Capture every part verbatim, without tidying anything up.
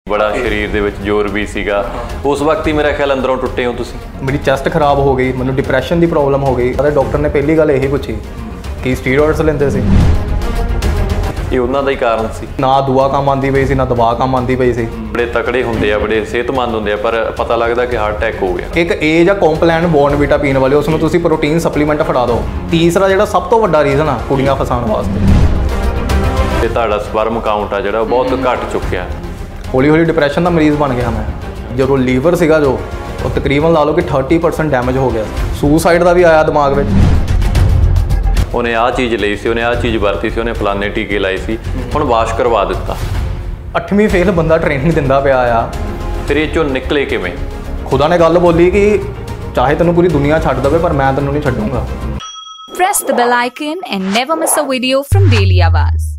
बड़ा शरीर दे विच जोर भी सीगा उस वक्त ही मेरा ख्याल अंदरों टुटे हो तुसी। मेरी चैस्ट खराब हो गई, मैनूं डिप्रैशन की प्रॉब्लम हो गई। डॉक्टर ने पहली गल यही पूछी कि स्टीरॉइड्स लेंदे सी। ये उन्हां दा ही कारण सी, ना दुआ काम आंदी पई सी ना दवा काम आंदी पई सी। बड़े तकड़े हुंदे आ, बड़े सेहतमंद हुंदे आ, पर पता लगदा कि हार्ट अटैक हो गया। एक एज आ कॉम्पलैन बॉर्नविटा पीण वाले, उसनूं तुसीं प्रोटीन सप्लीमेंट फड़ा दो। तीसरा जिहड़ा सब तो वड्डा रीजन आ कुड़ियां फसाउण वास्ते, ते तुहाडा स्पर्म काउंट आ जिहड़ा बहुत घट चुक्या। हौली हौली डिप्रैशन का मरीज़ बन गया मैं। जो लीवर सीगा जो वो तकरीबन ला लो कि थर्टी परसेंट डैमेज हो गया। सुसाइड का भी आया दिमाग में। उन्हें आ चीज़ ली सी, उन्हें आ चीज़ वरती सी, उन्हें फलाने टीके लाए सी, हुण वाश करवा दिता। अठवीं फेल बंदा ट्रेनिंग दिंदा पिया आ, फिर ये चो निकले किवें? खुदा ने गल बोली कि चाहे तैनूं पूरी दुनिया छड्ड देवे पर मैं तैनूं नहीं छड्डूंगा। Press the bell icon and never miss a video from Daily Awaaz.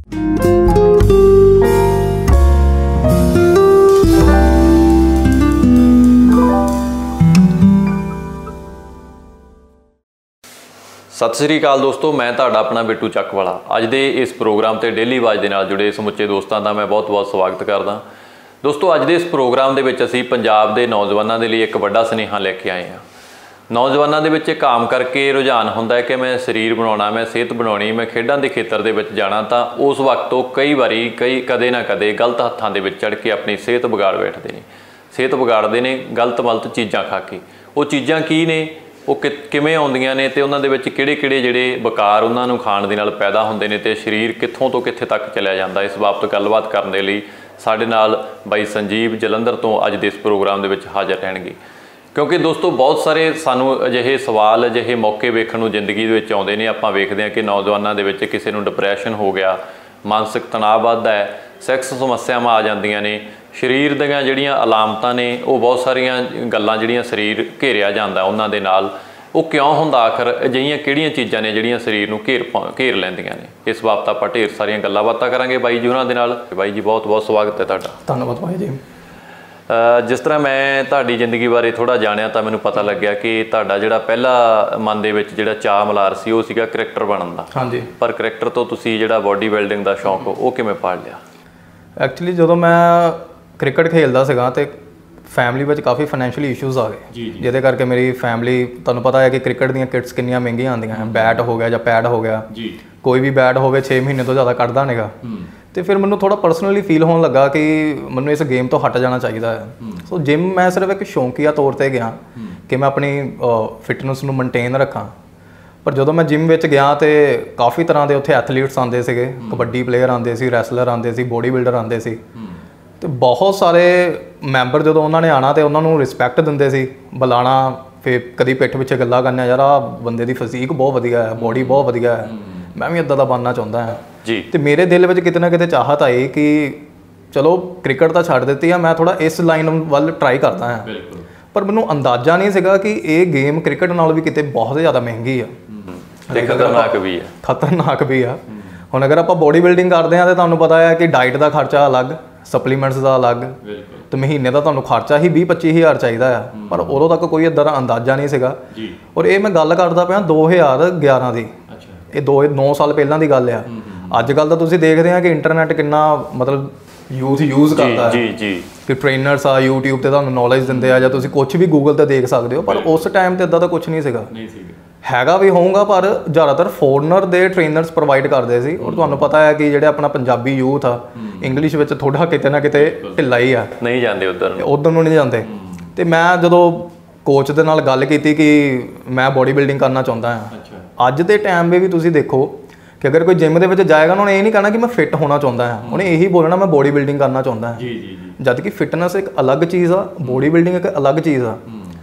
सत श्री अकाल दोस्तों, मैं तुहाडा अपना बिट्टू ਚੱਕ ਵਾਲਾ। ਅੱਜ ਦੇ ਇਸ ਪ੍ਰੋਗਰਾਮ ਤੇ ਡੇਲੀ ਆਵਾਜ਼ ਦੇ ਨਾਲ ਜੁੜੇ ਸਮੁੱਚੇ ਦੋਸਤਾਂ ਦਾ ਮੈਂ ਬਹੁਤ-ਬਹੁਤ ਸਵਾਗਤ ਕਰਦਾ। ਦੋਸਤੋ, ਅੱਜ ਦੇ ਇਸ ਪ੍ਰੋਗਰਾਮ ਦੇ ਵਿੱਚ ਅਸੀਂ ਪੰਜਾਬ ਦੇ ਨੌਜਵਾਨਾਂ ਦੇ ਲਈ ਇੱਕ ਵੱਡਾ ਸੁਨੇਹਾ ਲੈ ਕੇ ਆਏ ਹਾਂ। ਨੌਜਵਾਨਾਂ ਦੇ ਵਿੱਚ ਇੱਕ ਆਮ ਕਰਕੇ ਰੁਝਾਨ ਹੁੰਦਾ ਹੈ ਕਿ ਮੈਂ ਸਰੀਰ ਬਣਾਉਣਾ, ਮੈਂ ਸਿਹਤ ਬਣਾਉਣੀ, ਮੈਂ ਖੇਡਾਂ ਦੇ ਖੇਤਰ ਦੇ ਵਿੱਚ ਜਾਣਾ, ਤਾਂ ਉਸ ਵਕਤ ਤੋਂ ਕਈ ਵਾਰੀ ਕਈ ਕਦੇ ਨਾ ਕਦੇ ਗਲਤ ਹੱਥਾਂ ਦੇ ਵਿੱਚ ਚੜ ਕੇ ਆਪਣੀ ਸਿਹਤ ਵਿਗਾੜ ਬੈਠਦੇ ਨੇ। ਸਿਹਤ ਵਿਗਾੜਦੇ ਨੇ ਗਲਤ ਮਲਤ ਚੀਜ਼ਾਂ ਖਾ ਕੇ। ਉਹ ਚੀਜ਼ਾਂ ਕੀ ਨੇ, ਉਹ ਕਿ ਕਿਵੇਂ ਆਉਂਦੀਆਂ ਨੇ, ਤੇ ਉਹਨਾਂ ਦੇ ਵਿੱਚ ਕਿਹੜੇ ਕਿਹੜੇ ਜਿਹੜੇ ਵਿਕਾਰ ਉਹਨਾਂ ਨੂੰ ਖਾਣ ਦੇ ਨਾਲ ਪੈਦਾ ਹੁੰਦੇ ਨੇ, ਤੇ ਸਰੀਰ ਕਿੱਥੋਂ ਤੋਂ ਕਿੱਥੇ ਤੱਕ ਚਲਿਆ ਜਾਂਦਾ। ਇਸ ਬਾਬਤ ਗੱਲਬਾਤ ਕਰਨ ਦੇ ਲਈ ਸਾਡੇ ਨਾਲ ਬਾਈ ਸੰਜੀਵ ਜਲੰਧਰ ਤੋਂ ਅੱਜ ਦੇ ਇਸ ਪ੍ਰੋਗਰਾਮ ਦੇ ਵਿੱਚ ਹਾਜ਼ਰ ਰਹਿਣਗੇ। ਕਿਉਂਕਿ ਦੋਸਤੋ, ਬਹੁਤ ਸਾਰੇ ਸਾਨੂੰ ਅਜਿਹੇ ਸਵਾਲ, ਅਜਿਹੇ ਮੌਕੇ ਵੇਖਣ ਨੂੰ ਜ਼ਿੰਦਗੀ ਦੇ ਵਿੱਚ ਆਉਂਦੇ ਨੇ। ਆਪਾਂ ਵੇਖਦੇ ਹਾਂ ਕਿ ਨੌਜਵਾਨਾਂ ਦੇ ਵਿੱਚ ਕਿਸੇ ਨੂੰ ਡਿਪਰੈਸ਼ਨ ਹੋ ਗਿਆ, ਮਾਨਸਿਕ ਤਣਾਅ ਵੱਧਦਾ ਹੈ, ਸੈਕਸ ਸਮੱਸਿਆਵਾਂ ਆ ਜਾਂਦੀਆਂ ਨੇ, ਸਰੀਰ ਦੀਆਂ ਜਿਹੜੀਆਂ ਅਲਾਮਤਾਂ ਨੇ ਉਹ ਬਹੁਤ ਸਾਰੀਆਂ ਗੱਲਾਂ ਜਿਹੜੀਆਂ ਸਰੀਰ ਘੇਰਿਆ ਜਾਂਦਾ ਉਹਨਾਂ ਦੇ ਨਾਲ। ਉਹ ਕਿਉਂ ਹੁੰਦਾ, ਆਖਰ ਅਜਿਹੀਆਂ ਕਿਹੜੀਆਂ ਚੀਜ਼ਾਂ ਨੇ ਜਿਹੜੀਆਂ ਸਰੀਰ ਨੂੰ ਘੇਰ ਘੇਰ ਲੈਂਦੀਆਂ ਨੇ। ਇਸ ਬਾਬਤ ਆਪਾਂ ਢੇਰ ਸਾਰੀਆਂ ਗੱਲਾਂ ਬਾਤਾਂ ਕਰਾਂਗੇ ਬਾਈ ਜੀ ਉਹਨਾਂ ਦੇ ਨਾਲ। ਬਾਈ ਜੀ, ਬਹੁਤ ਬਹੁਤ ਸਵਾਗਤ ਹੈ ਤੁਹਾਡਾ। ਧੰਨਵਾਦ ਭਾਈ ਜੀ। ਜਿਸ ਤਰ੍ਹਾਂ ਮੈਂ ਤੁਹਾਡੀ ਜ਼ਿੰਦਗੀ ਬਾਰੇ ਥੋੜ੍ਹਾ ਜਾਣਿਆ ਤਾਂ ਮੈਨੂੰ ਪਤਾ ਲੱਗਿਆ ਕਿ ਤੁਹਾਡਾ ਜਿਹੜਾ ਪਹਿਲਾ ਮਨ ਦੇ ਵਿੱਚ ਜਿਹੜਾ ਚਾਅ ਮਲਾਰ ਸੀ ਉਹ ਸੀਗਾ ਕ੍ਰਿਕਟਰ ਬਣਨ ਦਾ। ਹਾਂਜੀ। ਪਰ ਕ੍ਰਿਕਟਰ ਤੋਂ ਤੁਸੀਂ ਜਿਹੜਾ ਬੋਡੀ ਬਿਲਡਿੰਗ ਦਾ ਸ਼ੌਂਕ ਉਹ ਕਿਵੇਂ ਪਾਲ ਲਿਆ? ਐਕਚੁਅਲੀ ਜਦੋਂ ਮੈਂ ਕ੍ਰਿਕਟ ਖੇਡਦਾ ਸੀਗਾ ਤੇ ਫੈਮਿਲੀ ਵਿੱਚ ਕਾਫੀ ਫਾਈਨੈਂਸ਼ੀਅਲੀ ਇਸ਼ੂਜ਼ ਆ ਗਏ, ਜਿਹਦੇ ਕਰਕੇ ਮੇਰੀ ਫੈਮਿਲੀ, ਤੁਹਾਨੂੰ ਪਤਾ ਹੈ ਕਿ ਕ੍ਰਿਕਟ ਦੀਆਂ ਕਿਟਸ ਕਿੰਨੀਆਂ ਮਹਿੰਗੀਆਂ ਆਉਂਦੀਆਂ। ਬੈਟ ਹੋ ਗਿਆ ਜਾਂ ਪੈਡ ਹੋ ਗਿਆ, ਕੋਈ ਵੀ ਬੈਟ ਹੋਵੇ ਛੇ ਮਹੀਨੇ ਤੋਂ ਜ਼ਿਆਦਾ ਕੱਢਦਾ ਨਹੀਂਗਾ। ਤੇ ਫਿਰ ਮੈਨੂੰ ਥੋੜ੍ਹਾ ਪਰਸਨਲੀ ਫੀਲ ਹੋਣ ਲੱਗਾ ਕਿ ਮੈਨੂੰ ਇਸ ਗੇਮ ਤੋਂ ਹਟ ਜਾਣਾ ਚਾਹੀਦਾ ਹੈ। ਸੋ ਜਿਮ ਮੈਂ ਸਿਰਫ ਇੱਕ ਸ਼ੌਂਕੀਆ ਤੌਰ 'ਤੇ ਗਿਆ ਕਿ ਮੈਂ ਆਪਣੀ ਫਿਟਨੈਸ ਨੂੰ ਮੇਨਟੇਨ ਰੱਖਾਂ। ਪਰ ਜਦੋਂ ਮੈਂ ਜਿਮ ਵਿੱਚ ਗਿਆ ਤੇ ਕਾਫੀ ਤਰ੍ਹਾਂ ਦੇ ਉੱਥੇ ਐਥਲੀਟਸ ਆਉਂਦੇ ਸੀਗੇ, ਕਬੱਡੀ ਪਲੇਅਰ ਆਉਂਦੇ ਸੀ, ਰੈਸਲਰ ਆਉਂਦੇ ਸੀ, ਬੋਡੀ ਬਿਲਡਰ ਆਉਂਦੇ ਸੀ, ਤੇ ਬਹੁਤ ਸਾਰੇ ਮੈਂਬਰ ਜਦੋਂ ਉਹਨਾਂ ਨੇ ਆਉਣਾ ਤੇ ਉਹਨਾਂ ਨੂੰ ਰਿਸਪੈਕਟ ਦਿੰਦੇ ਸੀ, ਬੁਲਾਉਣਾ, ਫਿਰ ਕਦੀ ਪਿੱਠ ਪਿੱਛੇ ਗੱਲਾਂ ਕਰਨੀਆਂ, ਯਾਰ ਆਹ ਬੰਦੇ ਦੀ ਫਿਜ਼ੀਕ ਬਹੁਤ ਵਧੀਆ ਹੈ, ਬੋਡੀ ਬਹੁਤ ਵਧੀਆ ਹੈ, ਮੈਂ ਵੀ ਇੱਦਾਂ ਦਾ ਬਣਨਾ ਚਾਹੁੰਦਾ ਹਾਂ ਜੀ। ਤੇ ਮੇਰੇ ਦਿਲ ਵਿੱਚ ਕਿਤੇ ਨਾ ਕਿਤੇ ਚਾਹਤ ਆਈ ਕਿ ਚਲੋ ਕ੍ਰਿਕਟ ਤਾਂ ਛੱਡ ਦਿੱਤੀ ਆ, ਮੈਂ ਥੋੜ੍ਹਾ ਇਸ ਲਾਈਨ ਵੱਲ ਟਰਾਈ ਕਰਦਾ ਹਾਂ। ਪਰ ਮੈਨੂੰ ਅੰਦਾਜ਼ਾ ਨਹੀਂ ਸੀਗਾ ਕਿ ਇਹ ਗੇਮ ਕ੍ਰਿਕਟ ਨਾਲੋਂ ਵੀ ਕਿਤੇ ਬਹੁਤ ਜ਼ਿਆਦਾ ਮਹਿੰਗੀ ਆ ਤੇ ਖਤਰਨਾਕ ਵੀ ਆ। ਖਤਰਨਾਕ ਵੀ ਆ। ਹੁਣ ਅਗਰ ਆਪਾਂ ਬੋਡੀ ਬਿਲਡਿੰਗ ਕਰਦੇ ਹਾਂ ਤਾਂ ਤੁਹਾਨੂੰ ਪਤਾ ਹੈ ਕਿ ਡਾਈਟ ਦਾ ਖਰਚਾ ਅਲੱਗ, ਸਪਲੀਮੈਂਟਸ ਦਾ ਅਲੱਗ, ਤੇ ਮਹੀਨੇ ਦਾ ਤੁਹਾਨੂੰ ਖਰਚਾ ਹੀ ਵੀਹ ਪੱਚੀ ਹਜ਼ਾਰ ਚਾਹੀਦਾ ਆ। ਪਰ ਉਦੋਂ ਤੱਕ ਕੋਈ ਇੱਦਾਂ ਦਾ ਅੰਦਾਜ਼ਾ ਨਹੀਂ ਸੀਗਾ। ਔਰ ਇਹ ਮੈਂ ਗੱਲ ਕਰਦਾ ਪਿਆ ਦੋ ਹਜ਼ਾਰ ਗਿਆਰਾਂ ਦੀ, ਇਹ ਦੋ ਨੌ ਸਾਲ ਪਹਿਲਾਂ ਦੀ ਗੱਲ ਆ। ਅੱਜ ਕੱਲ੍ਹ ਤਾਂ ਤੁਸੀਂ ਦੇਖਦੇ ਆ ਕਿ ਇੰਟਰਨੈਟ ਕਿੰਨਾ ਮਤਲਬ ਯੂਥ ਯੂਜ਼ ਕਰਦਾ ਹੈ, ਜੀ ਜੀ ਕਿ ਟ੍ਰੇਨਰਸ ਆ ਯੂਟਿਊਬ 'ਤੇ ਤੁਹਾਨੂੰ ਨੌਲੇਜ ਦਿੰਦੇ ਆ, ਜਾਂ ਤੁਸੀਂ ਕੁਛ ਵੀ ਗੂਗਲ 'ਤੇ ਦੇਖ ਸਕਦੇ ਹੋ। ਪਰ ਉਸ ਟਾਈਮ 'ਤੇ ਇੱਦਾਂ ਦਾ ਕੁਛ ਨਹੀਂ ਸੀਗਾ। ਹੈਗਾ ਵੀ ਹੋਊਗਾ ਪਰ ਜ਼ਿਆਦਾਤਰ ਫੋਰਨਰ ਦੇ ਟ੍ਰੇਨਰਸ ਪ੍ਰੋਵਾਈਡ ਕਰਦੇ ਸੀ। ਔਰ ਤੁਹਾਨੂੰ ਪਤਾ ਹੈ ਕਿ ਜਿਹੜੇ ਆਪਣਾ ਪੰਜਾਬੀ ਯੂਥ ਆ ਇੰਗਲਿਸ਼ ਵਿੱਚ ਥੋੜ੍ਹਾ ਕਿਤੇ ਨਾ ਕਿਤੇ ਢਿੱਲਾ ਹੀ ਆ, ਨਹੀਂ ਜਾਂਦੇ ਉੱਧਰ ਉੱਧਰ ਨੂੰ ਨਹੀਂ ਜਾਂਦੇ। ਤੇ ਮੈਂ ਜਦੋਂ ਕੋਚ ਦੇ ਨਾਲ ਗੱਲ ਕੀਤੀ ਕਿ ਮੈਂ ਬੋਡੀ ਬਿਲਡਿੰਗ ਕਰਨਾ ਚਾਹੁੰਦਾ ਹਾਂ, ਅੱਜ ਦੇ ਟਾਈਮ 'ਤੇ ਵੀ ਤੁਸੀਂ ਦੇਖੋ ਕਿ ਅਗਰ ਕੋਈ ਜਿਮ ਦੇ ਵਿੱਚ ਜਾਏਗਾ ਉਹਨੇ ਇਹ ਨਹੀਂ ਕਹਿਣਾ ਕਿ ਮੈਂ ਫਿੱਟ ਹੋਣਾ ਚਾਹੁੰਦਾ ਹਾਂ, ਉਹਨੇ ਇਹੀ ਬੋਲਣਾ ਮੈਂ ਬੋਡੀ ਬਿਲਡਿੰਗ ਕਰਨਾ ਚਾਹੁੰਦਾ ਹਾਂ। ਜਦ ਕਿ ਫਿਟਨੈਸ ਇੱਕ ਅਲੱਗ ਚੀਜ਼ ਆ, ਬੋਡੀ ਬਿਲਡਿੰਗ ਇੱਕ ਅਲੱਗ ਚੀਜ਼ ਆ।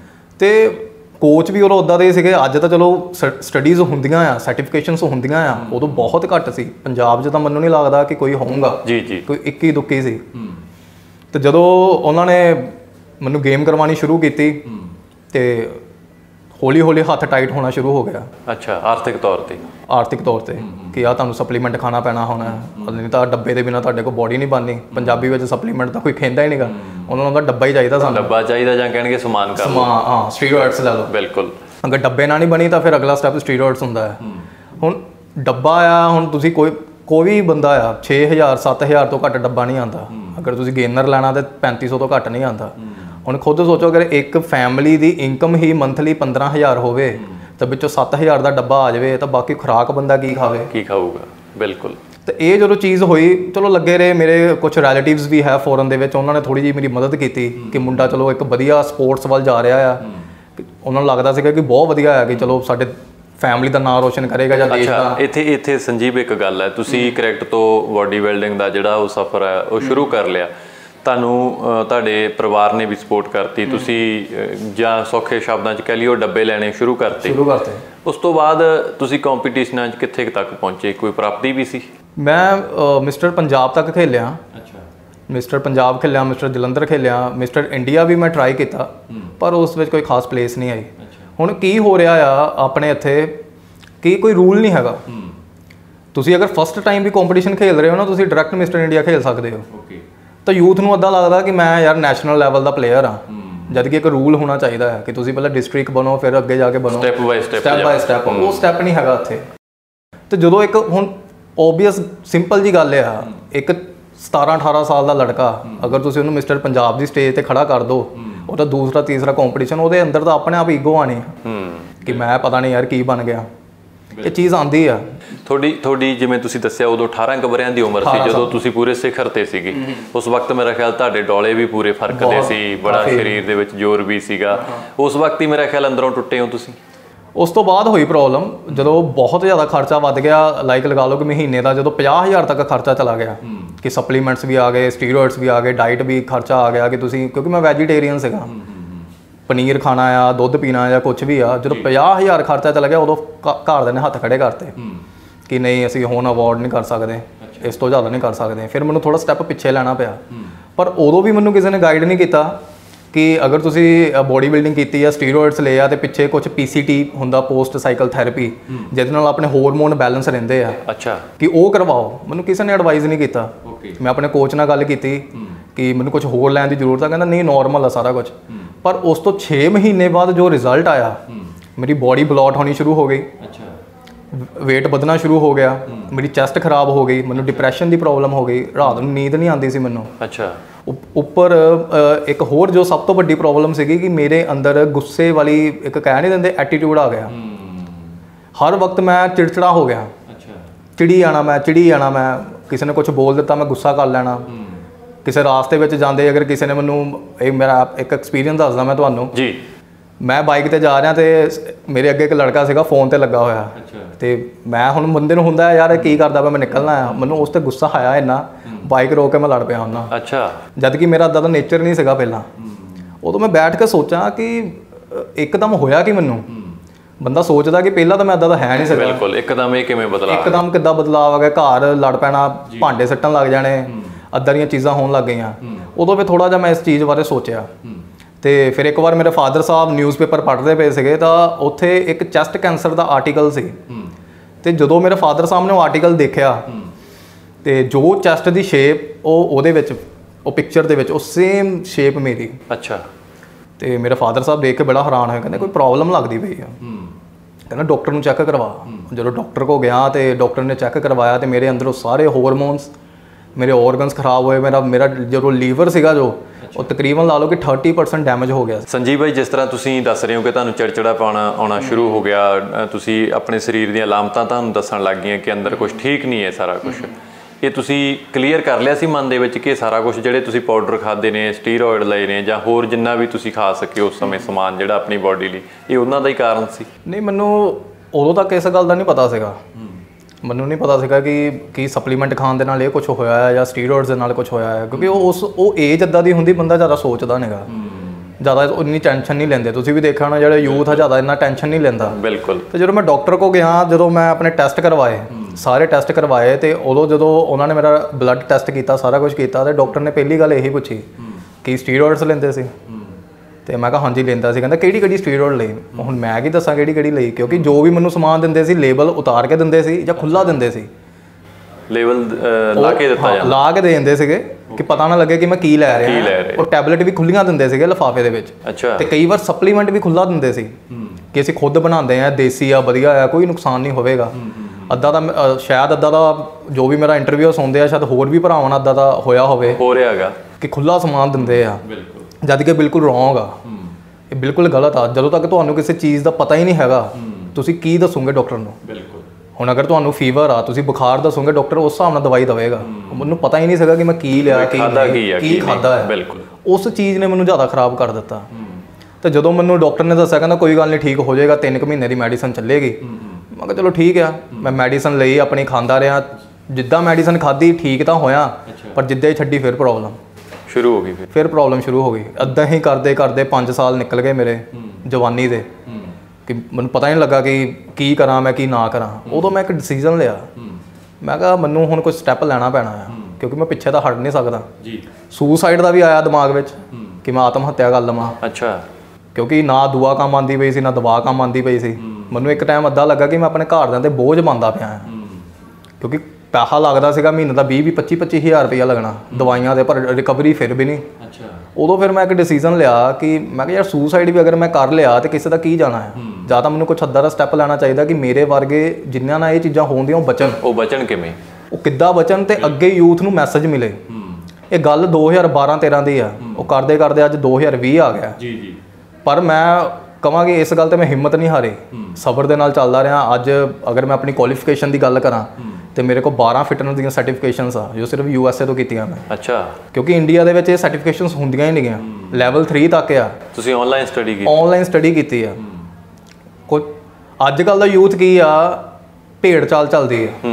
ਤੇ ਕੋਚ ਵੀ ਉਦੋਂ ਉੱਦਾਂ ਦੇ ਸੀਗੇ। ਅੱਜ ਤਾਂ ਚਲੋ ਸਟੱਡੀਜ਼ ਹੁੰਦੀਆਂ ਆ, ਸਰਟੀਫਿਕੇਸ਼ਨਸ ਹੁੰਦੀਆਂ ਆ, ਉਦੋਂ ਬਹੁਤ ਘੱਟ ਸੀ। ਪੰਜਾਬ 'ਚ ਤਾਂ ਮੈਨੂੰ ਨਹੀਂ ਲੱਗਦਾ ਕਿ ਕੋਈ ਹੋਊਗਾ, ਜੀ ਜੀ ਕੋਈ ਇੱਕੀ ਦੁੱਕੀ ਸੀ। ਤੇ ਜਦੋਂ ਉਹਨਾਂ ਨੇ ਮੈਨੂੰ ਗੇਮ ਕਰਵਾਉਣੀ ਸ਼ੁਰੂ ਕੀਤੀ ਤੇ ਹੌਲੀ ਹੌਲੀ ਹੱਥ ਟਾਈਟ ਹੋਣਾ ਸ਼ੁਰੂ ਹੋ ਗਿਆ। ਅੱਛਾ, ਆਰਥਿਕ ਤੌਰ 'ਤੇ ਆਰਥਿਕ ਤੌਰ 'ਤੇ ਕਿ ਆਹ ਤੁਹਾਨੂੰ ਸਪਲੀਮੈਂਟ ਖਾਣਾ ਪੈਣਾ ਹੁਣ, ਨਹੀਂ ਤਾਂ ਡੱਬੇ ਦੇ ਬਿਨਾਂ ਤੁਹਾਡੇ ਕੋਲ ਬੋਡੀ ਨਹੀਂ ਬਣਨੀ। ਪੰਜਾਬੀ ਵਿੱਚ ਸਪਲੀਮੈਂਟ ਤਾਂ ਕੋਈ ਖਾਂਦਾ ਹੀ ਨਹੀਂਗਾ, ਉਹਨਾਂ ਨੂੰ ਤਾਂ ਡੱਬਾ ਹੀ ਚਾਹੀਦਾ ਸਾਨੂੰ। ਡੱਬਾ ਚਾਹੀਦਾ ਜਾਂ ਕਹਿਣਗੇ ਸਮਾਨ ਕਰ ਲਓ, ਹਾਂ ਸਟੀਰੋਇਡਸ ਲੈ ਲਓ। ਬਿਲਕੁਲ, ਅਗਰ ਡੱਬੇ ਨਾਲ ਨਹੀਂ ਬਣੀ ਤਾਂ ਫਿਰ ਅਗਲਾ ਸਟੈਪ ਸਟੀਰੋਇਡਸ ਹੁੰਦਾ ਹੈ। ਹੁਣ ਡੱਬਾ ਆ, ਹੁਣ ਤੁਸੀਂ ਕੋਈ ਕੋਈ ਵੀ ਬੰਦਾ ਆ ਛੇ ਹਜ਼ਾਰ ਸੱਤ ਹਜ਼ਾਰ ਤੋਂ ਘੱਟ ਡੱਬਾ ਨਹੀਂ ਆਉਂਦਾ। ਅਗਰ ਤੁਸੀਂ ਗੇਨਰ ਲੈਣਾ ਤਾਂ ਪੈਂਤੀ ਸੌ ਤੋਂ ਘੱਟ ਨਹੀਂ ਆਉਂਦਾ। ਹੁਣ ਖੁਦ ਸੋਚੋ, ਅਗਰ ਇੱਕ ਫੈਮਿਲੀ ਦੀ ਇਨਕਮ ਹੀ ਮੰਥਲੀ ਪੰਦਰਾਂ ਹਜ਼ਾਰ ਹੋਵੇ ਤਾਂ ਵਿੱਚੋਂ ਸੱਤ ਹਜ਼ਾਰ ਦਾ ਡੱਬਾ ਆ ਜਾਵੇ ਤਾਂ ਬਾਕੀ ਖੁਰਾਕ ਬੰਦਾ ਕੀ ਖਾਵੇ, ਕੀ ਖਾਊਗਾ। ਬਿਲਕੁਲ। ਤੇ ਇਹ ਜਦੋਂ ਚੀਜ਼ ਹੋਈ, ਚਲੋ ਲੱਗੇ ਰਹੇ, ਮੇਰੇ ਕੁਝ ਰਿਲੇਟਿਵਸ ਵੀ ਹੈ ਫੋਰਨ ਦੇ ਵਿੱਚ, ਉਹਨਾਂ ਨੇ ਥੋੜੀ ਜਿਹੀ ਮੇਰੀ ਮਦਦ ਕੀਤੀ ਕਿ ਮੁੰਡਾ ਚਲੋ ਇੱਕ ਵਧੀਆ ਸਪੋਰਟਸ ਵੱਲ ਜਾ ਰਿਹਾ ਆ। ਉਹਨਾਂ ਨੂੰ ਲੱਗਦਾ ਸੀਗਾ ਕਿ ਬਹੁਤ ਵਧੀਆ ਹੈ ਕਿ ਚਲੋ ਸਾਡੇ ਫੈਮਿਲੀ ਦਾ ਨਾਮ ਰੋਸ਼ਨ ਕਰੇਗਾ ਜਾਂ ਦੇਸ਼ ਦਾ। ਇੱਥੇ ਇੱਥੇ ਸੰਜੀਵ ਇੱਕ ਗੱਲ ਹੈ, ਤੁਸੀਂ ਕ੍ਰਿਕਟ ਤੋਂ ਬਾਡੀ ਬਿਲਡਿੰਗ ਦਾ ਜਿਹੜਾ ਉਹ ਸਫ਼ਰ ਹੈ ਉਹ ਸ਼ੁਰੂ ਕਰ ਲਿਆ, ਤੁਹਾਨੂੰ ਤੁਹਾਡੇ ਪਰਿਵਾਰ ਨੇ ਵੀ ਸਪੋਰਟ ਕਰਤੀ, ਤੁਸੀਂ ਜਾਂ ਸੌਖੇ ਸ਼ਬਦਾਂ 'ਚ ਕਹਿ ਲਈਓ ਡੱਬੇ ਲੈਣੇ ਸ਼ੁਰੂ ਕਰਤੇ ਸ਼ੁਰੂ ਕਰਤੇ ਉਸ ਤੋਂ ਬਾਅਦ ਤੁਸੀਂ ਕੰਪੀਟੀਸ਼ਨਾਂ 'ਚ ਕਿੱਥੇ ਤੱਕ ਪਹੁੰਚੇ, ਕੋਈ ਪ੍ਰਾਪਤੀ ਵੀ ਸੀ? ਮੈਂ ਮਿਸਟਰ ਪੰਜਾਬ ਤੱਕ ਖੇਲਿਆ। ਅੱਛਾ। ਮਿਸਟਰ ਪੰਜਾਬ ਖੇਲਿਆ, ਮਿਸਟਰ ਜਲੰਧਰ ਖੇਲਿਆ, ਮਿਸਟਰ ਇੰਡੀਆ ਵੀ ਮੈਂ ਟਰਾਈ ਕੀਤਾ, ਪਰ ਉਸ ਵਿੱਚ ਕੋਈ ਖਾਸ ਪਲੇਸ ਨਹੀਂ ਆਈ। ਹੁਣ ਕੀ ਹੋ ਰਿਹਾ ਆ ਆਪਣੇ ਇੱਥੇ ਕਿ ਕੋਈ ਰੂਲ ਨਹੀਂ ਹੈਗਾ। ਤੁਸੀਂ ਅਗਰ ਫਸਟ ਟਾਈਮ ਵੀ ਕੰਪੀਟੀਸ਼ਨ ਖੇਡ ਰਹੇ ਹੋ ਨਾ, ਤੁਸੀਂ ਡਾਇਰੈਕਟ ਮਿਸਟਰ ਇੰਡੀਆ ਖੇਡ ਸਕਦੇ ਹੋ। ਤਾਂ ਯੂਥ ਨੂੰ ਅੱਧਾ ਲੱਗਦਾ ਕਿ ਮੈਂ ਯਾਰ ਨੈਸ਼ਨਲ ਲੈਵਲ ਦਾ ਪਲੇਅਰ ਹਾਂ, ਜਦ ਕਿ ਇੱਕ ਰੂਲ ਹੋਣਾ ਚਾਹੀਦਾ ਹੈ ਕਿ ਤੁਸੀਂ ਪਹਿਲਾਂ ਡਿਸਟ੍ਰਿਕਟ ਬਣੋ, ਫਿਰ ਅੱਗੇ ਜਾ ਕੇ ਬਣੋ, step by step step by step. ਉਹ ਸਟੈਪ ਨਹੀਂ ਹੈਗਾ ਇੱਥੇ। ਤੇ ਜਦੋਂ ਇੱਕ ਹੁਣ ਓਬਵੀਅਸ ਸਿੰਪਲ ਜੀ ਗੱਲ ਆ, ਇੱਕ ਸਤਾਰਾਂ ਅਠਾਰਾਂ ਸਾਲ ਦਾ ਲੜਕਾ ਅਗਰ ਤੁਸੀਂ ਉਹਨੂੰ ਮਿਸਟਰ ਪੰਜਾਬ ਦੀ ਸਟੇਜ ਤੇ ਖੜਾ ਕਰ ਦੋ, ਉਹਦਾ ਦੂਸਰਾ ਤੀਸਰਾ ਕੰਪੀਟੀਸ਼ਨ, ਉਹਦੇ ਅੰਦਰ ਤਾਂ ਆਪਣੇ ਆਪ ਈਗੋ ਆਣੀ ਕਿ ਮੈਂ ਪਤਾ ਨਹੀਂ ਯਾਰ ਕੀ ਬਣ ਗਿਆ। ਇਹ ਚੀਜ਼ ਆਉਂਦੀ ਆ। ਤੁਹਾਡੀ ਤੁਹਾਡੀ ਜਿਵੇਂ ਤੁਸੀਂ ਦੱਸਿਆ ਉਦੋਂ ਅਠਾਰਾਂ ਕੁ ਵਰ੍ਹਿਆਂ ਦੀ ਉਮਰ ਸੀ ਜਦੋਂ ਤੁਸੀਂ ਪੂਰੇ ਸਿਖਰ ਤੇ ਸੀਗੇ। ਉਸ ਵਕਤ ਮੇਰਾ ਖਿਆਲ ਤੁਹਾਡੇ ਡੋਲੇ ਵੀ ਪੂਰੇ ਫਰਕਦੇ ਸੀ, ਬੜਾ ਸਰੀਰ ਦੇ ਵਿੱਚ ਜ਼ੋਰ ਵੀ ਸੀਗਾ। ਉਸ ਵਕਤ ਹੀ ਮੇਰਾ ਖਿਆਲ ਅੰਦਰੋਂ ਟੁੱਟੇ ਹੋ ਤੁਸੀਂ। ਉਸ ਤੋਂ ਬਾਅਦ ਹੋਈ ਪ੍ਰੋਬਲਮ, ਜਦੋਂ ਬਹੁਤ ਜ਼ਿਆਦਾ ਖਰਚਾ ਵੱਧ ਗਿਆ, ਲਾਈਕ ਲਗਾ ਲਓ ਕਿ ਮਹੀਨੇ ਦਾ ਜਦੋਂ ਪੰਜਾਹ ਹਜ਼ਾਰ ਤੱਕ ਖਰਚਾ ਚਲਾ ਗਿਆ ਕਿ ਸਪਲੀਮੈਂਟਸ ਵੀ ਆ ਗਏ, ਸਟੀਰੋਇਡਸ ਵੀ ਆ ਗਏ, ਡਾਈਟ ਵੀ ਖਰਚਾ ਆ ਗਿਆ ਕਿ ਤੁਸੀਂ, ਕਿਉਂਕਿ ਮੈਂ ਵੈਜੀਟੇਰੀਅਨ ਸੀਗਾ, ਪਨੀਰ ਖਾਣਾ ਆ, ਦੁੱਧ ਪੀਣਾ ਜਾਂ ਕੁਝ ਵੀ ਆ। ਜਦੋਂ ਪੰਜਾਹ ਹਜ਼ਾਰ ਖਰਚਾ ਚਲਾ ਗਿਆ, ਉਦੋਂ ਘਰ ਦੇ ਨੇ ਹੱਥ ਖੜੇ ਕਰਤੇ ਕਿ ਨਹੀਂ ਅਸੀਂ ਹੁਣ ਅਵਾਰਡ ਨਹੀਂ ਕਰ ਸਕਦੇ, ਇਸ ਤੋਂ ਜ਼ਿਆਦਾ ਨਹੀਂ ਕਰ ਸਕਦੇ। ਫਿਰ ਮੈਨੂੰ ਥੋੜਾ ਸਟੈਪ ਪਿੱਛੇ ਲੈਣਾ ਪਿਆ, ਪਰ ਉਦੋਂ ਵੀ ਮੈਨੂੰ ਕਿਸੇ ਨੇ ਗਾਈਡ ਨਹੀਂ ਕੀਤਾ ਕਿ ਅਗਰ ਤੁਸੀਂ ਬੋਡੀ ਬਿਲਡਿੰਗ ਕੀਤੀ ਆ, ਸਟੀਰੋਇਡਸ ਲਏ ਆ, ਤੇ ਪਿੱਛੇ ਕੁਝ ਪੀ ਸੀ ਟੀ ਹੁੰਦਾ, ਪੋਸਟ ਸਾਈਕਲ ਥੈਰੇਪੀ, ਜਿਹਦੇ ਨਾਲ ਆਪਣੇ ਹਾਰਮੋਨ ਬੈਲੈਂਸ ਰਹਿੰਦੇ ਆ, ਅੱਛਾ, ਕਿ ਉਹ ਕਰਵਾਓ। ਮੈਨੂੰ ਕਿਸੇ ਨੇ ਐਡਵਾਈਸ ਨਹੀਂ ਕੀਤਾ। ਮੈਂ ਆਪਣੇ ਕੋਚ ਨਾਲ ਗੱਲ ਕੀਤੀ ਕਿ ਮੈਨੂੰ ਕੁਝ ਹੋਰ ਲੈਣ ਦੀ ਜ਼ਰੂਰਤ ਆ, ਕਹਿੰਦਾ ਨਹੀਂ ਨੋਰਮਲ ਆ ਸਾਰਾ ਕੁਝ। ਪਰ ਉਸ ਤੋਂ ਛੇ ਮਹੀਨੇ ਬਾਅਦ ਜੋ ਰਿਜ਼ਲਟ ਆਇਆ, ਮੇਰੀ ਬੋਡੀ ਬਲੌਟ ਹੋਣੀ ਸ਼ੁਰੂ ਹੋ ਗਈ, ਵੇਟ ਵਧਣਾ ਸ਼ੁਰੂ ਹੋ ਗਿਆ, ਮੇਰੀ ਚੈਸਟ ਖਰਾਬ ਹੋ ਗਈ, ਮੈਨੂੰ ਡਿਪਰੈਸ਼ਨ ਦੀ ਪ੍ਰੋਬਲਮ ਹੋ ਗਈ, ਰਾਤ ਨੂੰ ਨੀਂਦ ਨਹੀਂ ਆਉਂਦੀ ਸੀ ਮੈਨੂੰ। ਅੱਛਾ। ਉੱਪਰ ਇੱਕ ਹੋਰ ਜੋ ਸਭ ਤੋਂ ਵੱਡੀ ਪ੍ਰੋਬਲਮ ਸੀਗੀ ਕਿ ਮੇਰੇ ਅੰਦਰ ਗੁੱਸੇ ਵਾਲੀ ਇੱਕ ਕਹਿ ਨਹੀਂ ਦਿੰਦੇ ਐਟੀਟਿਊਡ ਆ ਗਿਆ। ਹਰ ਵਕਤ ਮੈਂ ਚਿੜਚਿੜਾ ਹੋ ਗਿਆ, ਚਿੜੀ ਜਾਣਾ ਮੈਂ ਚਿੜੀ ਜਾਣਾ ਮੈਂ ਕਿਸੇ ਨੇ ਕੁਝ ਬੋਲ ਦਿੱਤਾ ਮੈਂ ਗੁੱਸਾ ਕਰ ਲੈਣਾ। ਕਿਸੇ ਰਾਸਤੇ ਵਿੱਚ ਜਾਂਦੇ ਅਗਰ ਕਿਸੇ ਨੇ ਮੈਨੂੰ, ਇਹ ਮੇਰਾ ਇੱਕ ਐਕਸਪੀਰੀਅੰਸ ਦੱਸਦਾ ਮੈਂ ਤੁਹਾਨੂੰ ਜੀ। ਮੈਂ ਬਾਈਕ ਤੇ ਜਾ ਰਿਹਾ ਤੇ ਮੇਰੇ ਅੱਗੇ ਇੱਕ ਲੜਕਾ ਸੀਗਾ ਫੋਨ ਤੇ ਲੱਗਾ ਹੋਇਆ, ਤੇ ਮੈਂ ਹੁਣ ਬੰਦੇ ਨੂੰ ਹੁੰਦਾ ਯਾਰ ਕੀ ਕਰਦਾ ਪਿਆ, ਮੈਂ ਨਿਕਲਣਾ ਆ, ਮੈਨੂੰ ਉਸ ਤੇ ਗੁੱਸਾ ਆਇਆ ਇੰਨਾ, ਬਾਈਕ ਰੋਕ ਕੇ ਮੈਂ ਲੜ ਪਿਆ ਉਹਨਾਂ। ਅੱਛਾ। ਜਦ ਕਿ ਮੇਰਾ ਇੱਦਾਂ ਦਾ ਨੇਚਰ ਨਹੀਂ ਸੀਗਾ ਪਹਿਲਾਂ। ਉਦੋਂ ਮੈਂ ਬੈਠ ਕੇ ਸੋਚਾਂ ਕਿ ਇੱਕਦਮ ਹੋਇਆ ਕਿ ਮੈਨੂੰ, ਬੰਦਾ ਸੋਚਦਾ ਕਿ ਪਹਿਲਾਂ ਤਾਂ ਮੈਂ ਇੱਦਾਂ ਦਾ ਹੈ ਨਹੀਂ ਸੀਗਾ। ਬਿਲਕੁਲ। ਇੱਕਦਮ ਇਹ ਕਿਵੇਂ ਬਦਲਾਅ, ਇੱਕਦਮ ਕਿੱਦਾਂ ਬਦਲਾਅ ਆ ਗਿਆ, ਘਰ ਲੜ ਪੈਣਾ, ਭਾਂਡੇ ਸੱਟਣ ਲੱਗ ਜਾਣੇ, ਅੱਦਾਂ ਦੀਆਂ ਚੀਜ਼ਾਂ ਹੋਣ ਲੱਗ ਗਈਆਂ। ਉਦੋਂ ਫਿਰ ਥੋੜਾ ਜਿਹਾ ਮੈਂ ਇਸ ਚੀਜ਼ ਬਾਰੇ ਸੋਚਿਆ, ਤੇ ਫਿਰ ਇੱਕ ਵਾਰ ਮੇਰੇ ਫਾਦਰ ਸਾਹਿਬ ਨਿਊਜ਼ਪੇਪਰ ਪੜ੍ਹਦੇ ਪਏ ਸੀਗੇ, ਤਾਂ ਉੱਥੇ ਇੱਕ ਚੈਸਟ ਕੈਂਸਰ ਦਾ ਆਰਟੀਕਲ ਸੀ, ਤੇ ਜਦੋਂ ਮੇਰੇ ਫਾਦਰ ਸਾਹਿਬ ਨੇ ਉਹ ਆਰਟੀਕਲ ਦੇਖਿਆ ਤੇ ਜੋ ਚੈਸਟ ਦੀ ਸ਼ੇਪ ਉਹ ਉਹਦੇ ਵਿੱਚ ਉਹ ਪਿਕਚਰ ਦੇ ਵਿੱਚ ਉਹ ਸੇਮ ਸ਼ੇਪ ਮੇਰੀ। ਅੱਛਾ। ਤੇ ਮੇਰੇ ਫਾਦਰ ਸਾਹਿਬ ਦੇਖ ਕੇ ਬੜਾ ਹੈਰਾਨ ਹੋਏ, ਕਹਿੰਦੇ ਕੋਈ ਪ੍ਰੋਬਲਮ ਲੱਗਦੀ ਪਈ ਆ, ਕਹਿੰਦਾ ਡਾਕਟਰ ਨੂੰ ਚੈੱਕ ਕਰਵਾ। ਜਦੋਂ ਡਾਕਟਰ ਕੋਲ ਗਿਆ ਤੇ ਡਾਕਟਰ ਨੇ ਚੈੱਕ ਕਰਵਾਇਆ ਤੇ ਮੇਰੇ ਅੰਦਰੋਂ ਸਾਰੇ ਹਾਰਮੋਨਸ, ਮੇਰੇ ਆਰਗਨਸ ਖਰਾਬ ਹੋਏ, ਮੇਰਾ ਮੇਰਾ ਜਦੋਂ ਲੀਵਰ ਸੀਗਾ ਜੋ ਉਹ ਤਕਰੀਬਨ ਲਾ ਲਓ ਕਿ ਥਰਟੀ ਪਰਸੈਂਟ ਡੈਮੇਜ ਹੋ ਗਿਆ। ਸੰਜੀਵ ਭਾਈ, ਜਿਸ ਤਰ੍ਹਾਂ ਤੁਸੀਂ ਦੱਸ ਰਹੇ ਹੋ ਕਿ ਤੁਹਾਨੂੰ ਚਿੜਚਿੜਾ ਪਾਉਣਾ ਆਉਣਾ ਸ਼ੁਰੂ ਹੋ ਗਿਆ, ਤੁਸੀਂ ਆਪਣੇ ਸਰੀਰ ਦੀਆਂ ਅਲਾਮਤਾਂ ਤੁਹਾਨੂੰ ਦੱਸਣ ਲੱਗ ਗਈਆਂ ਕਿ ਅੰਦਰ ਕੁਝ ਠੀਕ ਨਹੀਂ ਹੈ ਸਾਰਾ ਕੁਝ, ਇਹ ਤੁਸੀਂ ਕਲੀਅਰ ਕਰ ਲਿਆ ਸੀ ਮਨ ਦੇ ਵਿੱਚ ਕਿ ਸਾਰਾ ਕੁਝ ਜਿਹੜੇ ਤੁਸੀਂ ਪਾਊਡਰ ਖਾਦੇ ਨੇ, ਸਟੀਰੋਇਡ ਲਏ ਨੇ, ਜਾਂ ਹੋਰ ਜਿੰਨਾ ਵੀ ਤੁਸੀਂ ਖਾ ਸਕੇ ਉਸ ਸਮੇਂ ਸਮਾਨ ਜਿਹੜਾ ਆਪਣੀ ਬਾਡੀ ਲਈ, ਇਹ ਉਹਨਾਂ ਦਾ ਹੀ ਕਾਰਨ ਸੀ? ਨਹੀਂ, ਮੈਨੂੰ ਉਦੋਂ ਤੱਕ ਇਸ ਗੱਲ ਦਾ ਨਹੀਂ ਪਤਾ ਸੀਗਾ। ਮੈਨੂੰ ਨਹੀਂ ਪਤਾ ਸੀਗਾ ਕਿ ਕੀ ਸਪਲੀਮੈਂਟ ਖਾਣ ਦੇ ਨਾਲ ਇਹ ਕੁਝ ਹੋਇਆ ਹੈ ਜਾਂ ਸਟੀਰੋਇਡਸ ਦੇ ਨਾਲ ਕੁਝ ਹੋਇਆ ਹੈ, ਕਿਉਂਕਿ ਉਹ ਉਸ ਉਹ ਏਜ ਇੱਦਾਂ ਦੀ ਹੁੰਦੀ, ਬੰਦਾ ਜ਼ਿਆਦਾ ਸੋਚਦਾ ਨਹੀਂਗਾ, ਜ਼ਿਆਦਾ ਇੰਨੀ ਟੈਨਸ਼ਨ ਨਹੀਂ ਲੈਂਦੇ। ਤੁਸੀਂ ਵੀ ਦੇਖਿਆ ਹੋਣਾ ਜਿਹੜੇ ਯੂਥ ਆ ਜ਼ਿਆਦਾ ਇੰਨਾ ਟੈਨਸ਼ਨ ਨਹੀਂ ਲੈਂਦਾ। ਬਿਲਕੁਲ। ਤੇ ਜਦੋਂ ਮੈਂ ਡਾਕਟਰ ਕੋਲ ਗਿਆ, ਜਦੋਂ ਮੈਂ ਆਪਣੇ ਟੈਸਟ ਕਰਵਾਏ, ਸਾਰੇ ਟੈਸਟ ਕਰਵਾਏ, ਤੇ ਉਦੋਂ ਜਦੋਂ ਉਹਨਾਂ ਨੇ ਮੇਰਾ ਬਲੱਡ ਟੈਸਟ ਕੀਤਾ, ਸਾਰਾ ਕੁਝ ਕੀਤਾ, ਤੇ ਡਾਕਟਰ ਨੇ ਪਹਿਲੀ ਗੱਲ ਇਹੀ ਪੁੱਛੀ ਕਿ ਸਟੀਰੋਇਡਸ ਲੈਂਦੇ ਸੀ? ਤੇ ਮੈਂ ਕਿਹਾ ਹਾਂਜੀ ਲੈਂਦਾ ਸੀ। ਕਹਿੰਦਾ ਕਿਹੜੀ ਕਿਹੜੀ ਸਟੀਰੋਇਡ ਲਈ? ਹੁਣ ਮੈਂ ਕੀ ਦੱਸਾਂ ਕਿਹੜੀ ਕਿਹੜੀ ਲਈ, ਕਿਉਂਕਿ ਜੋ ਵੀ ਮੈਨੂੰ ਸਮਾਨ ਦਿੰਦੇ ਸੀ ਲੇਬਲ ਉਤਾਰ ਕੇ ਦਿੰਦੇ ਸੀ ਜਾਂ ਖੁੱਲਾ ਦਿੰਦੇ ਸੀ। ਲੇਬਲ ਲਾ ਕੇ ਦਿੱਤਾ ਜਾਂਦਾ, ਲਾ ਕੇ ਦੇ ਦਿੰਦੇ ਸੀਗੇ ਕਿ ਪਤਾ ਨਾ ਲੱਗੇ ਕਿ ਮੈਂ ਕੀ ਲੈ ਰਿਹਾ। ਉਹ ਟੈਬਲੇਟ ਵੀ ਖੁੱਲੀਆਂ ਦਿੰਦੇ ਸੀਗੇ ਲਿਫਾਫੇ ਦੇ ਵਿੱਚ। ਅੱਛਾ। ਤੇ ਕਈ ਵਾਰ ਸਪਲੀਮੈਂਟ ਵੀ ਖੁੱਲਾ ਦਿੰਦੇ ਸੀ ਕਿ ਅਸੀਂ ਖੁਦ ਬਣਾਉਂਦੇ ਆ, ਦੇਸੀ ਆ, ਵਧੀਆ ਆ, ਕੋਈ ਨੁਕਸਾਨ ਨਹੀਂ ਹੋਵੇਗਾ। ਅੱਧਾ ਦਾ ਅ, ਸ਼ਾਇਦ ਅੱਧਾ ਦਾ ਜੋ ਵੀ ਮੇਰਾ ਇੰਟਰਵਿਊ ਸੁਣਦੇ ਆ ਸ਼ਾਇਦ ਹੋਰ ਵੀ ਭਰਾਵਾਂ ਨਾਲ ਅੱਧਾ ਦਾ ਹੋਇਆ ਹੋਵੇ ਹੋ ਰਿਹਾ ਹੈਗਾ ਕਿ ਖੁੱਲਾ ਸਮਾਨ ਦਿੰਦੇ ਆ, ਬਿਲਕੁਲ ਜਦ ਕਿ ਬਿਲਕੁਲ ਰੋਂਗ ਆ, ਇਹ ਬਿਲਕੁਲ ਗਲਤ ਆ। ਜਦੋਂ ਤੱਕ ਤੁਹਾਨੂੰ ਕਿਸੇ ਚੀਜ਼ ਦਾ ਪਤਾ ਹੀ ਨਹੀਂ ਹੈਗਾ ਤੁਸੀਂ ਕੀ ਦੱਸੋਗੇ ਡਾਕਟਰ ਨੂੰ? ਬਿਲਕੁਲ। ਹੁਣ ਅਗਰ ਤੁਹਾਨੂੰ ਫੀਵਰ ਆ, ਤੁਸੀਂ ਬੁਖਾਰ ਦੱਸੋਗੇ, ਡਾਕਟਰ ਉਸ ਹਿਸਾਬ ਨਾਲ ਦਵਾਈ ਦੇਵੇਗਾ। ਮੈਨੂੰ ਪਤਾ ਹੀ ਨਹੀਂ ਸੀਗਾ ਕਿ ਮੈਂ ਕੀ ਲਿਆ, ਕੀ ਕੀ ਖਾਦਾ ਹੈ। ਬਿਲਕੁਲ, ਉਸ ਚੀਜ਼ ਨੇ ਮੈਨੂੰ ਜ਼ਿਆਦਾ ਖਰਾਬ ਕਰ ਦਿੱਤਾ। ਤੇ ਜਦੋਂ ਮੈਨੂੰ ਡਾਕਟਰ ਨੇ ਦੱਸਿਆ ਕਹਿੰਦਾ ਕੋਈ ਗੱਲ ਨਹੀਂ ਠੀਕ ਹੋ ਜਾਏਗਾ, ਤਿੰਨ ਕੁ ਮਹੀਨੇ ਦੀ ਮੈਡੀਸਨ ਚੱਲੇਗੀ। ਮੈਂ ਕਿਹਾ ਚਲੋ ਠੀਕ ਆ। ਮੈਂ ਮੈਡੀਸਨ ਲਈ ਆਪਣੀ ਖਾਂਦਾ ਰਿਹਾ, ਜਿੱਦਾਂ ਮੈਡੀਸਨ ਖਾਧੀ ਠੀਕ ਤਾਂ ਹੋਇਆ, ਪਰ ਜਿੱਦਾਂ ਹੀ ਛੱਡੀ ਫਿਰ ਪ੍ਰੋਬਲਮ ਸ਼ੁਰੂ ਹੋ ਗਈ। ਫਿਰ ਫਿਰ ਪ੍ਰੋਬਲਮ ਸ਼ੁਰੂ ਹੋ ਗਈ। ਅੱਧਾ ਹੀ ਕਰਦੇ ਕਰਦੇ ਪੰਜ ਸਾਲ ਨਿਕਲ ਗਏ ਮੇਰੇ ਜਵਾਨੀ ਦੇ ਕਿ ਮੈਨੂੰ ਪਤਾ ਨਹੀਂ ਲੱਗਾ ਕਿ ਕੀ ਕਰਾਂ ਮੈਂ, ਕੀ ਨਾ ਕਰਾਂ। ਉਦੋਂ ਮੈਂ ਇੱਕ ਡਿਸੀਜਨ ਲਿਆ, ਮੈਂ ਕਿਹਾ ਮੈਨੂੰ ਹੁਣ ਕੋਈ ਸਟੈਪ ਲੈਣਾ ਪੈਣਾ ਆ, ਕਿਉਂਕਿ ਮੈਂ ਪਿੱਛੇ ਤਾਂ ਹਟ ਨਹੀਂ ਸਕਦਾ ਜੀ। ਸੁਸਾਈਡ ਦਾ ਵੀ ਆਇਆ ਦਿਮਾਗ ਵਿੱਚ ਕਿ ਮੈਂ ਆਤਮ ਹੱਤਿਆ ਕਰ ਲਵਾਂ। ਅੱਛਾ। ਕਿਉਂਕਿ ਨਾ ਦੁਆ ਕੰਮ ਆਉਂਦੀ ਪਈ ਸੀ, ਨਾ ਦਵਾ ਕੰਮ ਆਉਂਦੀ ਪਈ ਸੀ। ਮੈਨੂੰ ਇੱਕ ਟਾਈਮ ਅੱਧਾ ਲੱਗਾ ਕਿ ਮੈਂ ਆਪਣੇ ਘਰਦਿਆਂ ਤੇ ਬੋਝ ਪਾਉਂਦਾ ਪਿਆ ਹਾਂ, ਕਿਉਂਕਿ ਪੈਸਾ ਲੱਗਦਾ ਸੀਗਾ ਮਹੀਨੇ ਦਾ ਵੀਹ ਵੀਹ ਪੱਚੀ ਪੱਚੀ ਹਜ਼ਾਰ ਰੁਪਇਆ ਲੱਗਣਾ ਦਵਾਈਆਂ ਦੇ, ਪਰ ਰਿਕਵਰੀ ਫਿਰ ਵੀ ਨਹੀਂ। ਅੱਛਾ। ਉਦੋਂ ਫਿਰ ਮੈਂ ਇੱਕ ਡਿਸੀਜਨ ਲਿਆ ਕਿ ਮੈਂ ਕਿਹਾ ਯਾਰ ਸੁਸਾਈਡ ਵੀ ਅਗਰ ਮੈਂ ਕਰ ਲਿਆ ਤੇ ਕਿਸੇ ਦਾ ਕੀ ਜਾਣਾ ਹੈ, ਜਾਂ ਤਾਂ ਮੈਨੂੰ ਕੁਛ ਅੱਧਾ ਦਾ ਸਟੈਪ ਲੈਣਾ ਚਾਹੀਦਾ ਕਿ ਮੇਰੇ ਵਰਗੇ ਜਿਨ੍ਹਾਂ ਨਾਲ ਇਹ ਚੀਜ਼ਾਂ ਹੋਣਦੀਆਂ ਉਹ ਬਚਣ। ਉਹ ਬਚਣ ਕਿਵੇਂ? ਉਹ ਕਿੱਦਾਂ ਬਚਣ ਤੇ ਅੱਗੇ ਯੂਥ ਨੂੰ ਮੈਸੇਜ ਮਿਲੇ। ਇਹ ਗੱਲ ਦੋ ਹਜ਼ਾਰ ਬਾਰਾਂ ਤੇਰਾਂ ਦੀ ਆ, ਉਹ ਕਰਦੇ ਕਰਦੇ ਅੱਜ ਦੋ ਹਜ਼ਾਰ ਵੀਹ ਆ ਗਿਆ ਜੀ ਜੀ। ਪਰ ਮੈਂ ਕਹਾਂਗੀ ਇਸ ਗੱਲ ਤੇ ਮੈਂ ਹਿੰਮਤ ਨਹੀਂ ਹਾਰੀ, ਸਬਰ ਦੇ ਨਾਲ ਚੱਲਦਾ ਰਿਹਾ। ਅੱਜ ਅਗਰ ਮੈਂ ਆਪਣੀ ਕੁਆਲੀਫਿਕੇਸ਼ਨ ਦੀ ਗੱਲ ਕਰਾਂ ਤੇ ਮੇਰੇ ਕੋਲ ਬਾਰਾਂ ਫਿਟਨੈਸ ਦੀਆਂ ਸਰਟੀਫਿਕੇਸ਼ਨਸ ਆ ਜੋ ਸਿਰਫ ਯੂ ਐਸ ਏ ਤੋਂ ਕੀਤੀਆਂ ਮੈਂ। ਅੱਛਾ। ਕਿਉਂਕਿ ਇੰਡੀਆ ਦੇ ਵਿੱਚ ਇਹ ਸਰਟੀਫਿਕੇਸ਼ਨਸ ਹੁੰਦੀਆਂ ਹੀ ਨਹੀਂ ਗੀਆਂ, ਲੈਵਲ ਥ੍ਰੀ ਤੱਕ ਆ। ਤੁਸੀਂ ਆਨਲਾਈਨ ਸਟੱਡੀ ਕੀਤੀ? ਆਨਲਾਈਨ ਸਟੱਡੀ ਕੀਤੀ ਆ। ਕੋਈ ਅੱਜ ਕੱਲ੍ਹ ਦਾ ਯੂਥ ਕੀ ਆ, ਭੇਡ ਚਾਲ ਚੱਲਦੀ ਆ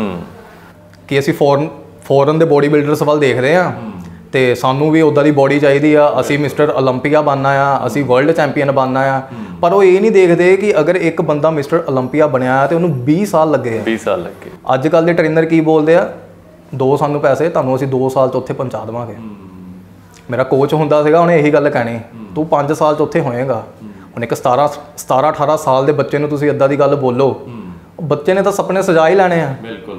ਕਿ ਅਸੀਂ ਫੋਰਨ ਫੋਰਨ ਦੇ ਬੋਡੀ ਬਿਲਡਰਸ ਵੱਲ ਦੇਖਦੇ ਆ ਤੇ ਸਾਨੂੰ ਵੀ ਉੱਦਾਂ ਦੀ ਬੋਡੀ ਚਾਹੀਦੀ ਆ, ਅਸੀਂ ਮਿਸਟਰ ਓਲੰਪੀਆ ਬਣਨਾ ਆ, ਅਸੀਂ ਵਰਲਡ ਚੈਂਪੀਅਨ ਬਣਨਾ ਆ। ਪਰ ਉਹ ਇਹ ਨਹੀਂ ਦੇਖਦੇ ਕਿ ਅਗਰ ਇੱਕ ਬੰਦਾ ਮਿਸਟਰ ਓਲੰਪੀਆ ਬਣਿਆ ਤੇ ਉਹਨੂੰ ਵੀਹ ਸਾਲ ਲੱਗੇ ਆ। ਵੀਹ ਸਾਲ ਲੱਗੇ। ਅੱਜ ਕੱਲ੍ਹ ਦੇ ਟ੍ਰੇਨਰ ਕੀ ਬੋਲਦੇ ਆ, ਦੋ ਸਾਨੂੰ ਪੈਸੇ, ਤੁਹਾਨੂੰ ਅਸੀਂ ਦੋ ਸਾਲ 'ਚ ਉੱਥੇ ਪਹੁੰਚਾ ਦੇਵਾਂਗੇ। ਮੇਰਾ ਕੋਚ ਹੁੰਦਾ ਸੀਗਾ, ਉਹਨੇ ਇਹੀ ਗੱਲ ਕਹਿਣੀ, ਤੂੰ ਪੰਜ ਸਾਲ 'ਚ ਉੱਥੇ ਹੋਏਗਾ। ਹੁਣ ਇੱਕ ਸਤਾਰਾਂ ਸਤਾਰਾਂ ਅਠਾਰਾਂ ਸਾਲ ਦੇ ਬੱਚੇ ਨੂੰ ਤੁਸੀਂ ਇੱਦਾਂ ਦੀ ਗੱਲ ਬੋਲੋ, ਬੱਚੇ ਨੇ ਤਾਂ ਸੁਪਨੇ ਸਜਾ ਹੀ ਲੈਣੇ ਆ। ਬਿਲਕੁਲ।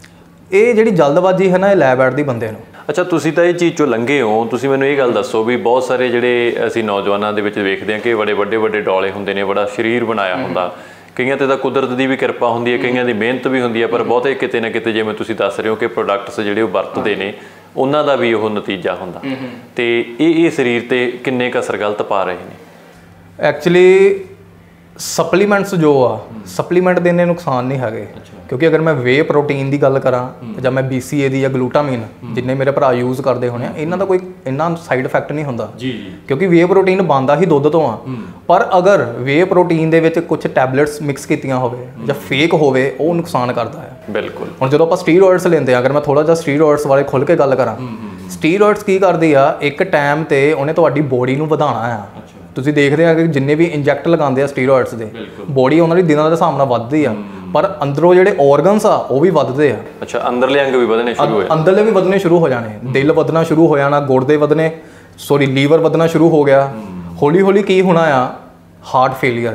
ਇਹ ਜਿਹੜੀ ਜਲਦਬਾਜ਼ੀ ਹੈ ਨਾ, ਇਹ ਲੈ ਬੈਠਦੀ ਬੰਦੇ ਨੂੰ। ਅੱਛਾ, ਤੁਸੀਂ ਤਾਂ ਇਹ ਚੀਜ਼ 'ਚੋਂ ਲੰਘੇ ਹੋ, ਤੁਸੀਂ ਮੈਨੂੰ ਇਹ ਗੱਲ ਦੱਸੋ ਵੀ ਬਹੁਤ ਸਾਰੇ ਜਿਹੜੇ ਅਸੀਂ ਨੌਜਵਾਨਾਂ ਦੇ ਵਿੱਚ ਵੇਖਦੇ ਹਾਂ ਕਿ ਬੜੇ ਵੱਡੇ ਵੱਡੇ ਡੌਲੇ ਹੁੰਦੇ ਨੇ, ਬੜਾ ਸਰੀਰ ਬਣਾਇਆ ਹੁੰਦਾ। ਕਈਆਂ 'ਤੇ ਤਾਂ ਕੁਦਰਤ ਦੀ ਵੀ ਕਿਰਪਾ ਹੁੰਦੀ ਹੈ, ਕਈਆਂ ਦੀ ਮਿਹਨਤ ਵੀ ਹੁੰਦੀ ਹੈ, ਪਰ ਬਹੁਤੇ ਕਿਤੇ ਨਾ ਕਿਤੇ ਜਿਵੇਂ ਤੁਸੀਂ ਦੱਸ ਰਹੇ ਹੋ ਕਿ ਪ੍ਰੋਡਕਟਸ ਜਿਹੜੇ ਉਹ ਵਰਤਦੇ ਨੇ ਉਹਨਾਂ ਦਾ ਵੀ ਉਹ ਨਤੀਜਾ ਹੁੰਦਾ। ਅਤੇ ਇਹ ਇਹ ਸਰੀਰ 'ਤੇ ਕਿੰਨੇ ਕੁ ਅਸਰ ਗਲਤ ਪਾ ਰਹੇ ਨੇ? ਐਕਚੁਅਲੀ ਸਪਲੀਮੈਂਟਸ ਜੋ ਆ, ਸਪਲੀਮੈਂਟ ਦੇ ਇੰਨੇ ਨੁਕਸਾਨ ਨਹੀਂ ਹੈਗੇ, ਕਿਉਂਕਿ ਅਗਰ ਮੈਂ ਵੇ ਪ੍ਰੋਟੀਨ ਦੀ ਗੱਲ ਕਰਾਂ ਜਾਂ ਮੈਂ ਬੀ ਸੀ ਏ ਦੀ ਜਾਂ ਗਲੂਟਾਮੀਨ ਜਿੰਨੇ ਮੇਰੇ ਭਰਾ ਯੂਜ਼ ਕਰਦੇ ਹੋਣੇ ਆ, ਇਹਨਾਂ ਦਾ ਕੋਈ ਇੰਨਾ ਸਾਈਡ ਇਫੈਕਟ ਨਹੀਂ ਹੁੰਦਾ ਜੀ ਜੀ, ਕਿਉਂਕਿ ਵੇ ਪ੍ਰੋਟੀਨ ਬਣਦਾ ਹੀ ਦੁੱਧ ਤੋਂ ਆ। ਪਰ ਅਗਰ ਵੇ ਪ੍ਰੋਟੀਨ ਦੇ ਵਿੱਚ ਕੁਝ ਟੈਬਲੇਟਸ ਮਿਕਸ ਕੀਤੀਆਂ ਹੋਵੇ ਜਾਂ ਫੇਕ ਹੋਵੇ, ਉਹ ਨੁਕਸਾਨ ਕਰਦਾ ਹੈ। ਬਿਲਕੁਲ। ਹੁਣ ਜਦੋਂ ਆਪਾਂ ਸਟੀਰੋਇਡਸ ਲੈਂਦੇ ਆ, ਅਗਰ ਮੈਂ ਥੋੜਾ ਜਿਹਾ ਸਟੀਰੋਇਡਸ ਬਾਰੇ ਖੁੱਲ੍ਹ ਕੇ ਗੱਲ ਕਰਾਂ, ਸਟੀਰੋਇਡਸ ਕੀ ਕਰਦੀ ਆ, ਇੱਕ ਟਾਈਮ ਤੇ ਉਹਨੇ ਤੁਹਾਡੀ ਬੋਡੀ ਨੂੰ ਵਧਾਉਣਾ ਆ। ਤੁਸੀਂ ਦੇਖਦੇ ਆ ਕਿ ਜਿੰਨੇ ਵੀ ਇੰਜੈਕਟ ਲਗਾਉਂਦੇ ਆ ਸਟੀਰੋਇਡਸ ਦੇ, ਬੋਡੀ ਉਹਨਾਂ ਦੀ ਦਿਨਾਂ ਦੇ ਹਿਸਾਬ ਨਾਲ ਵੱਧਦੀ ਆ, ਪਰ ਅੰਦਰੋਂ ਜਿਹੜੇ ਆਰਗਨਸ ਆ ਉਹ ਵੀ ਵੱਧਦੇ ਆ। ਅੱਛਾ, ਅੰਦਰਲੇ ਅੰਗ ਵੀ ਵਧਣੇ ਸ਼ੁਰੂ ਹੋਏ? ਅੰਦਰਲੇ ਵੀ ਵਧਣੇ ਸ਼ੁਰੂ ਹੋ ਜਾਣੇ, ਦਿਲ ਵਧਣਾ ਸ਼ੁਰੂ ਹੋ ਜਾਣਾ, ਗੁਰਦੇ ਵਧਣੇ, ਸੋਰੀ ਲੀਵਰ ਵਧਣਾ ਸ਼ੁਰੂ ਹੋ ਗਿਆ। ਹੌਲੀ ਹੌਲੀ ਕੀ ਹੋਣਾ ਆ, ਹਾਰਟ ਫੇਲੀਅਰ,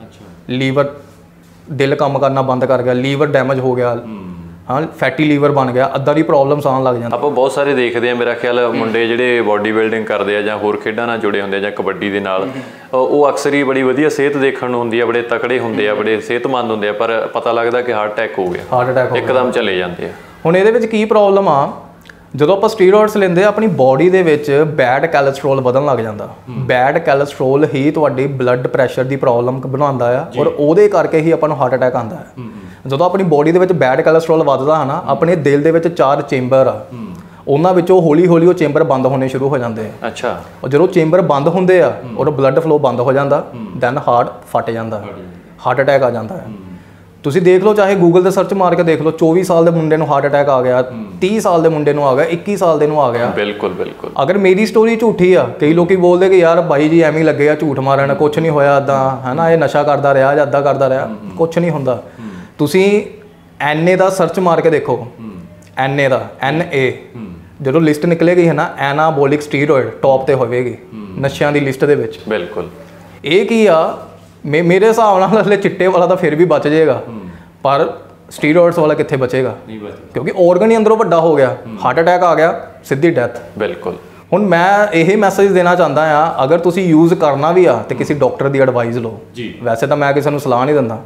ਲੀਵਰ ਦਿਲ ਕੰਮ ਕਰਨਾ ਬੰਦ ਕਰ ਗਿਆ, ਲੀਵਰ ਡੈਮੇਜ ਹੋ ਗਿਆ, ਹਾਂ ਫੈਟੀ ਲੀਵਰ ਬਣ ਗਿਆ, ਅੱਦਾਂ ਦੀ ਪ੍ਰੋਬਲਮਸ ਆਉਣ ਲੱਗ ਜਾਂਦੀਆਂ। ਆਪਾਂ ਬਹੁਤ ਸਾਰੇ ਦੇਖਦੇ ਆ, ਮੇਰਾ ਖਿਆਲ ਮੁੰਡੇ ਜਿਹੜੇ ਬਾਡੀ ਬਿਲਡਿੰਗ ਕਰਦੇ ਆ ਜਾਂ ਹੋਰ ਖੇਡਾਂ ਨਾਲ ਜੁੜੇ ਹੁੰਦੇ ਆ ਜਾਂ ਕਬੱਡੀ ਦੇ ਨਾਲ, ਉਹ ਅਕਸਰ ਹੀ ਬੜੀ ਵਧੀਆ ਸਿਹਤ ਦੇਖਣ ਨੂੰ ਹੁੰਦੀ ਆ, ਬੜੇ ਤਕੜੇ ਹੁੰਦੇ ਆ, ਬੜੇ ਸਿਹਤਮੰਦ ਹੁੰਦੇ ਆ, ਪਰ ਪਤਾ ਲੱਗਦਾ ਕਿ ਹਾਰਟ ਅਟੈਕ ਹੋ ਗਿਆ, ਹਾਰਟ ਅਟੈਕ ਇੱਕਦਮ ਚਲੇ ਜਾਂਦੇ ਆ। ਹੁਣ ਇਹਦੇ ਵਿੱਚ ਕੀ ਪ੍ਰੋਬਲਮ ਆ, ਜਦੋਂ ਆਪਾਂ ਸਟੀਰੋਇਡਸ ਲੈਂਦੇ ਆ, ਆਪਣੀ ਬਾਡੀ ਦੇ ਵਿੱਚ ਬੈਡ ਕੋਲੇਸਟ੍ਰੋਲ ਵਧਣ ਲੱਗ ਜਾਂਦਾ। ਬੈਡ ਕੋਲੇਸਟ੍ਰੋਲ ਹੀ ਤੁਹਾਡੀ ਬਲੱਡ ਪ੍ਰੈਸ਼ਰ ਦੀ ਪ੍ਰੋਬਲਮ ਬਣਾਉਂਦਾ ਆ, ਔਰ ਉਹਦੇ ਕਰਕੇ ਹੀ ਆਪਾਂ ਨੂੰ ਹਾਰਟ ਅਟੈਕ ਆਉਂਦਾ ਹੈ। ਜਦੋਂ ਆਪਣੀ ਬਾਡੀ ਦੇ ਵਿੱਚ ਬੈਡ ਕੋਲੇਸਟ੍ਰੋਲ ਵੱਧਦਾ ਹੈ ਨਾ, ਆਪਣੇ ਦਿਲ ਦੇ ਵਿੱਚ ਚਾਰ ਚੇਂਬਰ ਆ, ਉਹਨਾਂ ਵਿੱਚੋਂ ਹੌਲੀ ਹੌਲੀ ਉਹ ਚੇਂਬਰ ਬੰਦ ਹੋਣੇ ਸ਼ੁਰੂ ਹੋ ਜਾਂਦੇ ਆ। ਅੱਛਾ। ਉਹ ਜਦੋਂ ਚੇਂਬਰ ਬੰਦ ਹੁੰਦੇ ਆ, ਔਰ ਬਲੱਡ ਫਲੋ ਬੰਦ ਹੋ ਜਾਂਦਾ, ਦੈਨ ਹਾਰਟ ਫਟ ਜਾਂਦਾ, ਹਾਰਟ ਅਟੈਕ ਆ ਜਾਂਦਾ ਹੈ। ਤੁਸੀਂ ਦੇਖ ਲਓ, ਚਾਹੇ ਗੂਗਲ 'ਤੇ ਸਰਚ ਮਾਰ ਕੇ ਦੇਖ ਲਓ, ਚੌਵੀ ਸਾਲ ਦੇ ਮੁੰਡੇ ਨੂੰ ਹਾਰਟ ਅਟੈਕ ਆ ਗਿਆ, ਤੀਹ ਸਾਲ ਦੇ ਮੁੰਡੇ ਨੂੰ ਆ ਗਿਆ, ਇੱਕੀ ਸਾਲ ਦੇ ਨੂੰ ਆ ਗਿਆ। ਬਿਲਕੁਲ ਬਿਲਕੁਲ। ਅਗਰ ਮੇਰੀ ਸਟੋਰੀ ਝੂਠੀ ਆ, ਕਈ ਲੋਕੀ ਬੋਲਦੇ ਕਿ ਯਾਰ ਬਾਈ ਜੀ ਐਵੇਂ ਲੱਗੇ ਆ ਝੂਠ ਮਾਰਨ, ਕੁਛ ਨਹੀਂ ਹੋਇਆ ਇੱਦਾਂ, ਹੈ ਨਾ, ਇਹ ਨਸ਼ਾ ਕਰਦਾ ਰਿਹਾ ਜਾਂ ਇੱਦਾਂ ਕਰਦਾ ਰਿਹਾ, ਕੁਛ ਨਹੀਂ ਹੁੰਦਾ। ਤੁਸੀਂ ਐਨ ਏ ਦਾ ਸਰਚ ਮਾਰ ਕੇ ਦੇਖੋ, ਐਨ ਏ ਦਾ, ਐਨ ਏ ਜਦੋਂ ਲਿਸਟ ਨਿਕਲੇਗੀ ਹੈ ਨਾ, ਐਨਾਬੋਲਿਕ ਸਟੀਰੋਇਡ ਟੌਪ ਤੇ ਹੋਵੇਗੀ ਨਸ਼ਿਆਂ ਦੀ ਲਿਸਟ ਦੇ ਵਿੱਚ। ਬਿਲਕੁਲ। ਇਹ ਕੀ ਆ, ਮੇ ਮੇਰੇ ਹਿਸਾਬ ਨਾਲ ਹਲੇ ਚਿੱਟੇ ਵਾਲਾ ਤਾਂ ਫਿਰ ਵੀ ਬਚ ਜਾਏਗਾ, ਪਰ ਸਟੀਰੋਇਡਸ ਵਾਲਾ ਕਿੱਥੇ ਬਚੇਗਾ, ਕਿਉਂਕਿ ਆਰਗਨ ਹੀ ਅੰਦਰੋਂ ਵੱਡਾ ਹੋ ਗਿਆ, ਹਾਰਟ ਅਟੈਕ ਆ ਗਿਆ, ਸਿੱਧੀ ਡੈਥ। ਬਿਲਕੁਲ। ਹੁਣ ਮੈਂ ਇਹ ਮੈਸੇਜ ਦੇਣਾ ਚਾਹੁੰਦਾ ਆ, ਅਗਰ ਤੁਸੀਂ ਯੂਜ਼ ਕਰਨਾ ਵੀ ਆ ਤੇ ਕਿਸੇ ਡਾਕਟਰ ਦੀ ਐਡਵਾਈਸ ਲਓ। ਵੈਸੇ ਤਾਂ ਮੈਂ ਕਿਸੇ ਨੂੰ ਸਲਾਹ ਨਹੀਂ ਦਿੰਦਾ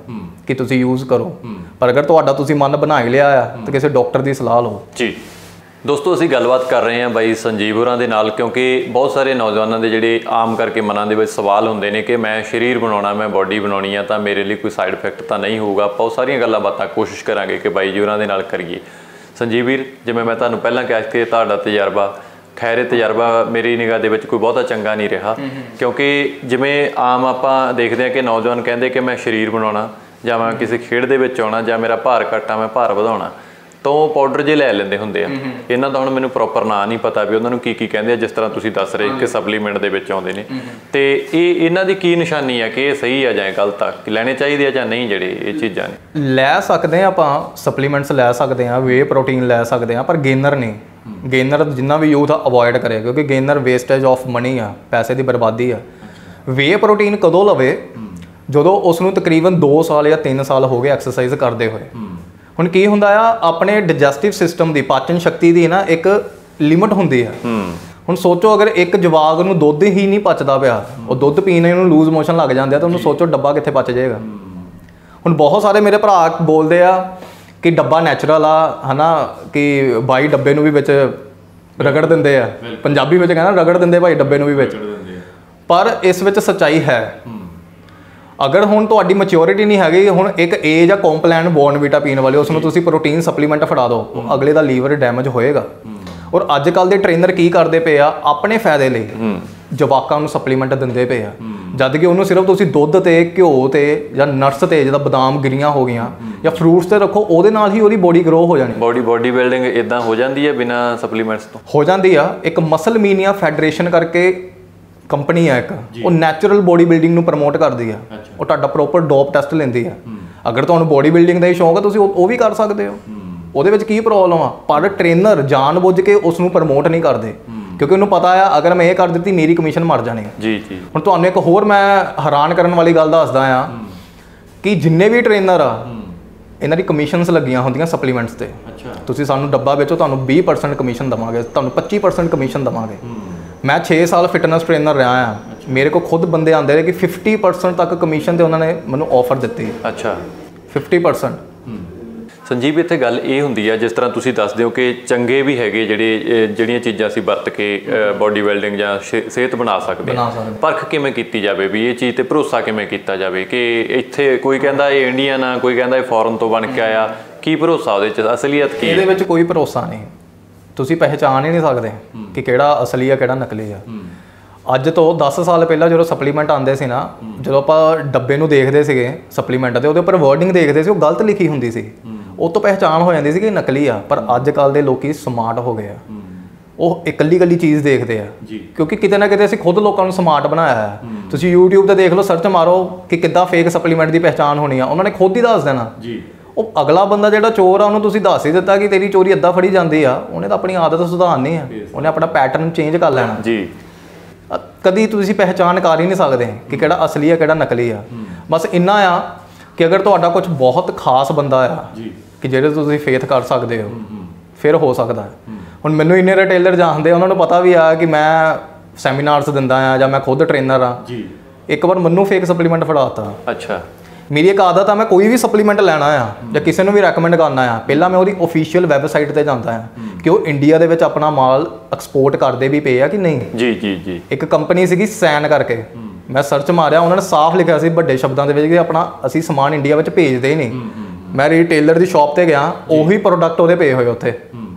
ਕਿ ਤੁਸੀਂ ਯੂਜ਼ ਕਰੋ, ਪਰ ਅਗਰ ਤੁਹਾਡਾ ਤੁਸੀਂ ਮਨ ਬਣਾ ਹੀ ਲਿਆ ਆ ਤਾਂ ਕਿਸੇ ਡਾਕਟਰ ਦੀ ਸਲਾਹ ਲਓ। ਜੀ ਦੋਸਤੋ, ਅਸੀਂ ਗੱਲਬਾਤ ਕਰ ਰਹੇ ਹਾਂ ਬਾਈ ਸੰਜੀਵ ਹੋਰਾਂ ਦੇ ਨਾਲ, ਕਿਉਂਕਿ ਬਹੁਤ ਸਾਰੇ ਨੌਜਵਾਨਾਂ ਦੇ ਜਿਹੜੇ ਆਮ ਕਰਕੇ ਮਨਾਂ ਦੇ ਵਿੱਚ ਸਵਾਲ ਹੁੰਦੇ ਨੇ ਕਿ ਮੈਂ ਸਰੀਰ ਬਣਾਉਣਾ, ਮੈਂ ਬੋਡੀ ਬਣਾਉਣੀ ਆ, ਤਾਂ ਮੇਰੇ ਲਈ ਕੋਈ ਸਾਈਡ ਇਫੈਕਟ ਤਾਂ ਨਹੀਂ ਹੋਊਗਾ। ਆਪਾਂ ਉਹ ਸਾਰੀਆਂ ਗੱਲਾਂ ਬਾਤਾਂ ਕੋਸ਼ਿਸ਼ ਕਰਾਂਗੇ ਕਿ ਬਾਈ ਜੀ ਹੋਰਾਂ ਦੇ ਨਾਲ ਕਰੀਏ। ਸੰਜੀਵ ਵੀਰ, ਜਿਵੇਂ ਮੈਂ ਤੁਹਾਨੂੰ ਪਹਿਲਾਂ ਕਿਹਾ ਕਿ ਤੁਹਾਡਾ ਤਜਰਬਾ, ਖੈਰ ਇਹ ਤਜਰਬਾ ਮੇਰੀ ਨਿਗਾਹ ਦੇ ਵਿੱਚ ਕੋਈ ਬਹੁਤਾ ਚੰਗਾ ਨਹੀਂ ਰਿਹਾ, ਕਿਉਂਕਿ ਜਿਵੇਂ ਆਮ ਆਪਾਂ ਦੇਖਦੇ ਹਾਂ ਕਿ ਨੌਜਵਾਨ ਕਹਿੰਦੇ ਕਿ ਮੈਂ ਸਰੀਰ ਬਣਾਉਣਾ, ਜਾਂ ਮੈਂ ਕਿਸੇ ਖੇਡ ਦੇ ਵਿੱਚ ਆਉਣਾ, ਜਾਂ ਮੇਰਾ ਭਾਰ ਘੱਟ ਆ, ਮੈਂ ਭਾਰ ਵਧਾਉਣਾ, ਤਾਂ ਉਹ ਪਾਊਡਰ ਜੇ ਲੈ ਲੈਂਦੇ ਹੁੰਦੇ ਆ। ਇਹਨਾਂ ਦਾ ਹੁਣ ਮੈਨੂੰ ਪ੍ਰੋਪਰ ਨਾਂ ਨਹੀਂ ਪਤਾ ਵੀ ਉਹਨਾਂ ਨੂੰ ਕੀ ਕੀ ਕਹਿੰਦੇ ਆ, ਜਿਸ ਤਰ੍ਹਾਂ ਤੁਸੀਂ ਦੱਸ ਰਹੇ ਕਿ ਸਪਲੀਮੈਂਟ ਦੇ ਵਿੱਚ ਆਉਂਦੇ ਨੇ, ਤੇ ਇਹ ਇਹਨਾਂ ਦੀ ਕੀ ਨਿਸ਼ਾਨੀ ਆ ਕਿ ਇਹ ਸਹੀ ਆ ਜਾਂ ਗਲਤ ਆ, ਕਿ ਲੈਣੇ ਚਾਹੀਦੇ ਆ ਜਾਂ ਨਹੀਂ ਜਿਹੜੇ ਇਹ ਚੀਜ਼ਾਂ ਨੇ? ਲੈ ਸਕਦੇ ਆ ਆਪਾਂ ਸਪਲੀਮੈਂਟਸ, ਲੈ ਸਕਦੇ ਆ, ਵੇ ਪ੍ਰੋਟੀਨ ਲੈ ਸਕਦੇ ਆ, ਪਰ ਗੇਨਰ ਨਹੀਂ। ਗੇਨਰ ਜਿੰਨਾ ਵੀ ਯੂਥ ਅਵੋਇਡ ਕਰੇ, ਕਿਉਂਕਿ ਗੇਨਰ ਵੇਸਟੇਜ ਆਫ ਮਨੀ ਆ, ਪੈਸੇ ਦੀ ਬਰਬਾਦੀ ਆ। ਵੇ ਪ੍ਰੋਟੀਨ ਕਦੋਂ ਲਵੇ? ਜਦੋਂ ਉਸ ਨੂੰ ਤਕਰੀਬਨ ਦੋ ਸਾਲ ਜਾਂ ਤਿੰਨ ਸਾਲ ਹੋ ਗਏ ਐਕਸਰਸਾਈਜ਼ ਕਰਦੇ ਹੋਏ। ਹੁਣ ਕੀ ਹੁੰਦਾ ਆ, ਆਪਣੇ ਡਾਈਜੈਸਟਿਵ ਸਿਸਟਮ ਦੀ, ਪਾਚਨ ਸ਼ਕਤੀ ਦੀ ਨਾ ਇੱਕ ਲਿਮਟ ਹੁੰਦੀ ਆ। ਹੁਣ ਸੋਚੋ, ਅਗਰ ਇੱਕ ਜਵਾਕ ਨੂੰ ਦੁੱਧ ਹੀ ਨਹੀਂ ਪਚਦਾ ਪਿਆ, ਉਹ ਦੁੱਧ ਪੀਣੇ ਨੂੰ ਲੂਜ਼ ਮੋਸ਼ਨ ਲੱਗ ਜਾਂਦੇ ਆ, ਤਾਂ ਉਹਨੂੰ ਸੋਚੋ ਡੱਬਾ ਕਿੱਥੇ ਪਚ ਜਾਏਗਾ। ਹੁਣ ਬਹੁਤ ਸਾਰੇ ਮੇਰੇ ਭਰਾ ਬੋਲਦੇ ਆ ਕਿ ਡੱਬਾ ਨੈਚੁਰਲ ਆ, ਹੈ ਨਾ, ਕਿ ਬਾਈ ਡੱਬੇ ਨੂੰ ਵੀ ਵਿੱਚ ਰਗੜ ਦਿੰਦੇ ਆ, ਪੰਜਾਬੀ ਵਿੱਚ ਕਹਿੰਦਾ ਰਗੜ ਦਿੰਦੇ ਭਾਈ ਡੱਬੇ ਨੂੰ ਵੀ ਵਿੱਚ, ਪਰ ਇਸ ਵਿੱਚ ਸੱਚਾਈ ਹੈ। ਅਗਰ ਹੁਣ ਤੁਹਾਡੀ ਮੈਚਿਓਰਿਟੀ ਨਹੀਂ ਹੈਗੀ, ਹੁਣ ਇੱਕ ਏ ਜਾਂ ਕੰਪਲੈਨ ਬੋਰਨਵੀਟਾ ਪੀਣ ਵਾਲੇ, ਉਸ ਨੂੰ ਤੁਸੀਂ ਪ੍ਰੋਟੀਨ ਸਪਲੀਮੈਂਟ ਫੜਾ ਦਿਓ, ਅਗਲੇ ਦਾ ਲੀਵਰ ਡੈਮੇਜ ਹੋਏਗਾ। ਔਰ ਅੱਜ ਕੱਲ੍ਹ ਦੇ ਟ੍ਰੇਨਰ ਕੀ ਕਰਦੇ ਪਏ ਆ, ਆਪਣੇ ਫਾਇਦੇ ਲਈ ਜਵਾਕਾਂ ਨੂੰ ਸਪਲੀਮੈਂਟ ਦਿੰਦੇ ਪਏ ਆ, ਜਦ ਕਿ ਉਹਨੂੰ ਸਿਰਫ ਤੁਸੀਂ ਦੁੱਧ ਤੇ, ਘਿਓ ਤੇ ਜਾਂ ਨਟਸ ਤੇ, ਜਿੱਦਾਂ ਬਦਾਮ ਗਿਰੀਆਂ ਹੋ ਗਈਆਂ ਜਾਂ ਫਰੂਟਸ ਤੇ ਰੱਖੋ, ਉਹਦੇ ਨਾਲ ਹੀ ਉਹਦੀ ਬੋਡੀ ਗਰੋ ਹੋ ਜਾਣੀ। ਬੋਡੀ ਬੋਡੀ ਬਿਲਡਿੰਗ ਇਦਾਂ ਹੋ ਜਾਂਦੀ ਹੈ ਬਿਨਾਂ ਸਪਲੀਮੈਂਟਸ ਤੋਂ? ਹੋ ਜਾਂਦੀ ਆ। ਇੱਕ ਮਸਲਮੀਨੀਆ ਫੈਡਰੇਸ਼ਨ ਕਰਕੇ ਕੰਪਨੀ ਆ ਇੱਕ, ਉਹ ਨੈਚੁਰਲ ਬੋਡੀ ਬਿਲਡਿੰਗ ਨੂੰ ਪ੍ਰਮੋਟ ਕਰਦੀ ਆ। ਉਹ ਤੁਹਾਡਾ ਪ੍ਰੋਪਰ ਡੋਪ ਟੈਸਟ ਲੈਂਦੀ ਆ। ਅਗਰ ਤੁਹਾਨੂੰ ਬੋਡੀ ਬਿਲਡਿੰਗ ਦਾ ਹੀ ਸ਼ੌਂਕ ਹੈ, ਤੁਸੀਂ ਉਹ ਵੀ ਕਰ ਸਕਦੇ ਹੋ, ਉਹਦੇ ਵਿੱਚ ਕੀ ਪ੍ਰੋਬਲਮ ਆ। ਪਰ ਟ੍ਰੇਨਰ ਜਾਣ-ਬੁੱਝ ਕੇ ਉਸ ਨੂੰ ਪ੍ਰਮੋਟ ਨਹੀਂ ਕਰਦੇ, ਕਿਉਂਕਿ ਉਹਨੂੰ ਪਤਾ ਆ ਅਗਰ ਮੈਂ ਇਹ ਕਰ ਦਿੱਤੀ ਮੇਰੀ ਕਮਿਸ਼ਨ ਮਰ ਜਾਣੀ। ਜੀ ਜੀ। ਹੁਣ ਤੁਹਾਨੂੰ ਇੱਕ ਹੋਰ ਮੈਂ ਹੈਰਾਨ ਕਰਨ ਵਾਲੀ ਗੱਲ ਦੱਸਦਾ ਆ ਕਿ ਜਿੰਨੇ ਵੀ ਟ੍ਰੇਨਰ ਆ, ਇਹਨਾਂ ਦੀ ਕਮਿਸ਼ਨਸ ਲੱਗੀਆਂ ਹੁੰਦੀਆਂ ਸਪਲੀਮੈਂਟਸ ਤੇ। ਤੁਸੀਂ ਸਾਨੂੰ ਡੱਬਾ ਵੇਚੋ, ਤੁਹਾਨੂੰ ਵੀਹ ਪਰਸੈਂਟ ਕਮਿਸ਼ਨ ਦੇਵਾਂਗੇ, ਤੁਹਾਨੂੰ ਪੱਚੀ ਪਰਸੈਂਟ ਕਮਿਸ਼ਨ ਦੇਵਾਂਗੇ। ਮੈਂ ਛੇ ਸਾਲ ਫਿਟਨੈਸ ਟ੍ਰੇਨਰ ਰਿਹਾ ਆ, ਮੇਰੇ ਕੋਲ ਖੁਦ ਬੰਦੇ ਆਉਂਦੇ ਨੇ ਕਿ ਫਿਫਟੀ ਪਰਸੈਂਟ ਤੱਕ ਕਮਿਸ਼ਨ ਤੇ ਉਹਨਾਂ ਨੇ ਮੈਨੂੰ ਆਫਰ ਦਿੱਤੀ। ਅੱਛਾ, ਫਿਫਟੀ ਪਰਸੈਂਟ। ਸੰਜੀਵ, ਇੱਥੇ ਗੱਲ ਇਹ ਹੁੰਦੀ ਆ, ਜਿਸ ਤਰ੍ਹਾਂ ਤੁਸੀਂ ਦੱਸਦੇ ਹੋ ਕਿ ਚੰਗੇ ਵੀ ਹੈਗੇ ਜਿਹੜੇ ਜਿਹੜੀਆਂ ਚੀਜ਼ਾਂ ਅਸੀਂ ਵਰਤ ਕੇ ਬੋਡੀ ਬਿਲਡਿੰਗ ਜਾਂ ਸਿਹਤ ਬਣਾ ਸਕਦੇ ਹਾਂ, ਪਰਖ ਕਿਵੇਂ ਕੀਤੀ ਜਾਵੇ ਵੀ ਇਹ ਚੀਜ਼ ਤੇ ਭਰੋਸਾ ਕਿਵੇਂ ਕੀਤਾ ਜਾਵੇ ਕਿ ਇੱਥੇ ਕੋਈ ਕਹਿੰਦਾ ਇਹ ਇੰਡੀਅਨ ਆ, ਕੋਈ ਕਹਿੰਦਾ ਇਹ ਫੋਰਨ ਤੋਂ ਬਣ ਕੇ ਆਇਆ, ਕੀ ਭਰੋਸਾ ਉਹਦੇ 'ਚ, ਅਸਲੀਅਤ ਕੀ? ਇਹਦੇ ਵਿੱਚ ਕੋਈ ਭਰੋਸਾ ਨਹੀਂ, ਤੁਸੀਂ ਪਹਿਚਾਣ ਹੀ ਨਹੀਂ ਸਕਦੇ ਕਿ ਕਿਹੜਾ ਅਸਲੀ ਆ ਕਿਹੜਾ ਨਕਲੀ ਆ। ਅੱਜ ਤੋਂ ਦਸ ਸਾਲ ਪਹਿਲਾਂ ਜਦੋਂ ਸਪਲੀਮੈਂਟ ਆਉਂਦੇ ਸੀ ਨਾ, ਜਦੋਂ ਆਪਾਂ ਡੱਬੇ ਨੂੰ ਦੇਖਦੇ ਸੀਗੇ ਸਪਲੀਮੈਂਟ ਦੇ, ਉਹਦੇ ਉੱਪਰ ਵਰਡਿੰਗ ਦੇਖਦੇ ਸੀ, ਉਹ ਗਲਤ ਲਿਖੀ ਹੁੰਦੀ ਸੀ, ਉਹ ਤੋਂ ਪਹਿਚਾਣ ਹੋ ਜਾਂਦੀ ਸੀ ਕਿ ਨਕਲੀ ਆ। ਪਰ ਅੱਜ ਕੱਲ੍ਹ ਦੇ ਲੋਕੀ ਸਮਾਰਟ ਹੋ ਗਏ ਆ, ਉਹ ਇਕੱਲੀ ਇਕੱਲੀ ਚੀਜ਼ ਦੇਖਦੇ ਆ, ਕਿਉਂਕਿ ਕਿਤੇ ਨਾ ਕਿਤੇ ਅਸੀਂ ਖੁਦ ਲੋਕਾਂ ਨੂੰ ਸਮਾਰਟ ਬਣਾਇਆ ਹੈ। ਤੁਸੀਂ ਯੂਟਿਊਬ ਤੇ ਦੇਖ ਲਓ, ਸਰਚ ਮਾਰੋ ਕਿ ਕਿੱਦਾਂ ਫੇਕ ਸਪਲੀਮੈਂਟ ਦੀ ਪਹਿਚਾਣ ਹੋਣੀ ਆ, ਉਹਨਾਂ ਨੇ ਖੁਦ ਹੀ ਦੱਸ ਦੇਣਾ। ਉਹ ਅਗਲਾ ਬੰਦਾ ਜਿਹੜਾ ਚੋਰ ਆ, ਉਹਨੂੰ ਤੁਸੀਂ ਦੱਸ ਹੀ ਦਿੱਤਾ ਕਿ ਤੇਰੀ ਚੋਰੀ ਅੱਧਾ ਫੜੀ ਜਾਂਦੀ ਆ, ਉਹਨੇ ਤਾਂ ਆਪਣੀ ਆਦਤ ਸੁਧਾਰਨੀ ਆ, ਉਹਨੇ ਆਪਣਾ ਪੈਟਰਨ ਚੇਂਜ ਕਰ ਲੈਣਾ ਜੀ। ਕਦੀ ਤੁਸੀਂ ਪਹਿਚਾਣ ਕਰ ਹੀ ਨਹੀਂ ਸਕਦੇ ਕਿ ਕਿਹੜਾ ਅਸਲੀ ਆ ਕਿਹੜਾ ਨਕਲੀ ਆ। ਬਸ ਇੰਨਾ ਆ ਕਿ ਅਗਰ ਤੁਹਾਡਾ ਕੁਝ ਬਹੁਤ ਖਾਸ ਬੰਦਾ ਆ ਕਿ ਜਿਹੜੇ ਤੁਸੀਂ ਫੇਥ ਕਰ ਸਕਦੇ ਹੋ, ਫਿਰ ਹੋ ਸਕਦਾ। ਹੁਣ ਮੈਨੂੰ ਇੰਨੇ ਰਿਟੇਲਰ ਜਾਣਦੇ, ਉਹਨਾਂ ਨੂੰ ਪਤਾ ਵੀ ਆ ਕਿ ਮੈਂ ਸੈਮੀਨਾਰਸ ਦਿੰਦਾ ਆ ਜਾਂ ਮੈਂ ਖੁਦ ਟ੍ਰੇਨਰ ਆ। ਇੱਕ ਵਾਰ ਮੈਨੂੰ ਫੇਕ ਸਪਲੀਮੈਂਟ ਫੜਾਤਾ। ਅੱਛਾ। ਮੇਰੀ ਇੱਕ ਆਦਤ ਆ, ਮੈਂ ਕੋਈ ਵੀ ਸਪਲੀਮੈਂਟ ਲੈਣਾ ਆ ਜਾਂ ਕਿਸੇ ਨੂੰ ਵੀ ਰეკਮੈਂਡ ਕਰਨਾ ਆ, ਪਹਿਲਾਂ ਮੈਂ ਉਹਦੀ ਓਫੀਸ਼ੀਅਲ ਵੈਬਸਾਈਟ ਤੇ ਜਾਂਦਾ ਆ ਕਿ ਉਹ ਇੰਡੀਆ ਦੇ ਵਿੱਚ ਆਪਣਾ ਮਾਲ ਐਕਸਪੋਰਟ ਕਰਦੇ ਵੀ ਪਏ ਆ ਕਿ ਨਹੀਂ। ਜੀ ਜੀ ਜੀ। ਇੱਕ ਕੰਪਨੀ ਸੀਗੀ ਸੈਨ ਕਰਕੇ, ਮੈਂ ਸਰਚ ਮਾਰਿਆ, ਉਹਨਾਂ ਨੇ ਸਾਫ਼ ਲਿਖਿਆ ਸੀ ਵੱਡੇ ਸ਼ਬਦਾਂ ਦੇ ਵਿੱਚ ਕਿ ਆਪਣਾ ਅਸੀਂ ਸਮਾਨ ਇੰਡੀਆ ਵਿੱਚ ਭੇਜਦੇ ਹੀ ਨਹੀਂ। ਮੈਂ ਰੀਟੇਲਰ ਦੀ ਸ਼ਾਪ ਤੇ ਗਿਆ, ਉਹੀ ਪ੍ਰੋਡਕਟ ਉਹਦੇ ਪਏ ਹੋਏ ਉੱਥੇ।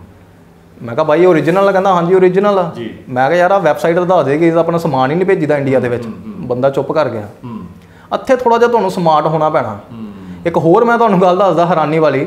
ਮੈਂ ਕਿਹਾ ਬਾਈ ਓਰੀਜਨਲ ਆ? ਕਹਿੰਦਾ ਹਾਂਜੀ ਓਰੀਜਨਲ ਆ। ਮੈਂ ਕਿਹਾ ਯਾਰ ਆ ਵੈਬਸਾਈਟ ਦੱਸ ਦੇ ਕਿ ਆਪਣਾ ਸਮਾਨ ਹੀ ਨਹੀਂ ਭੇਜੀਦਾ ਇੰਡੀਆ ਦੇ ਵਿੱਚ। ਬੰਦਾ ਚੁੱਪ ਕਰ ਗਿਆ। ਇੱਥੇ ਥੋੜਾ ਜਿਹਾ ਤੁਹਾਨੂੰ ਸਮਾਰਟ ਹੋਣਾ ਪੈਣਾ। ਇੱਕ ਹੋਰ ਮੈਂ ਤੁਹਾਨੂੰ ਗੱਲ ਦੱਸਦਾ ਹੈਰਾਨੀ ਵਾਲੀ।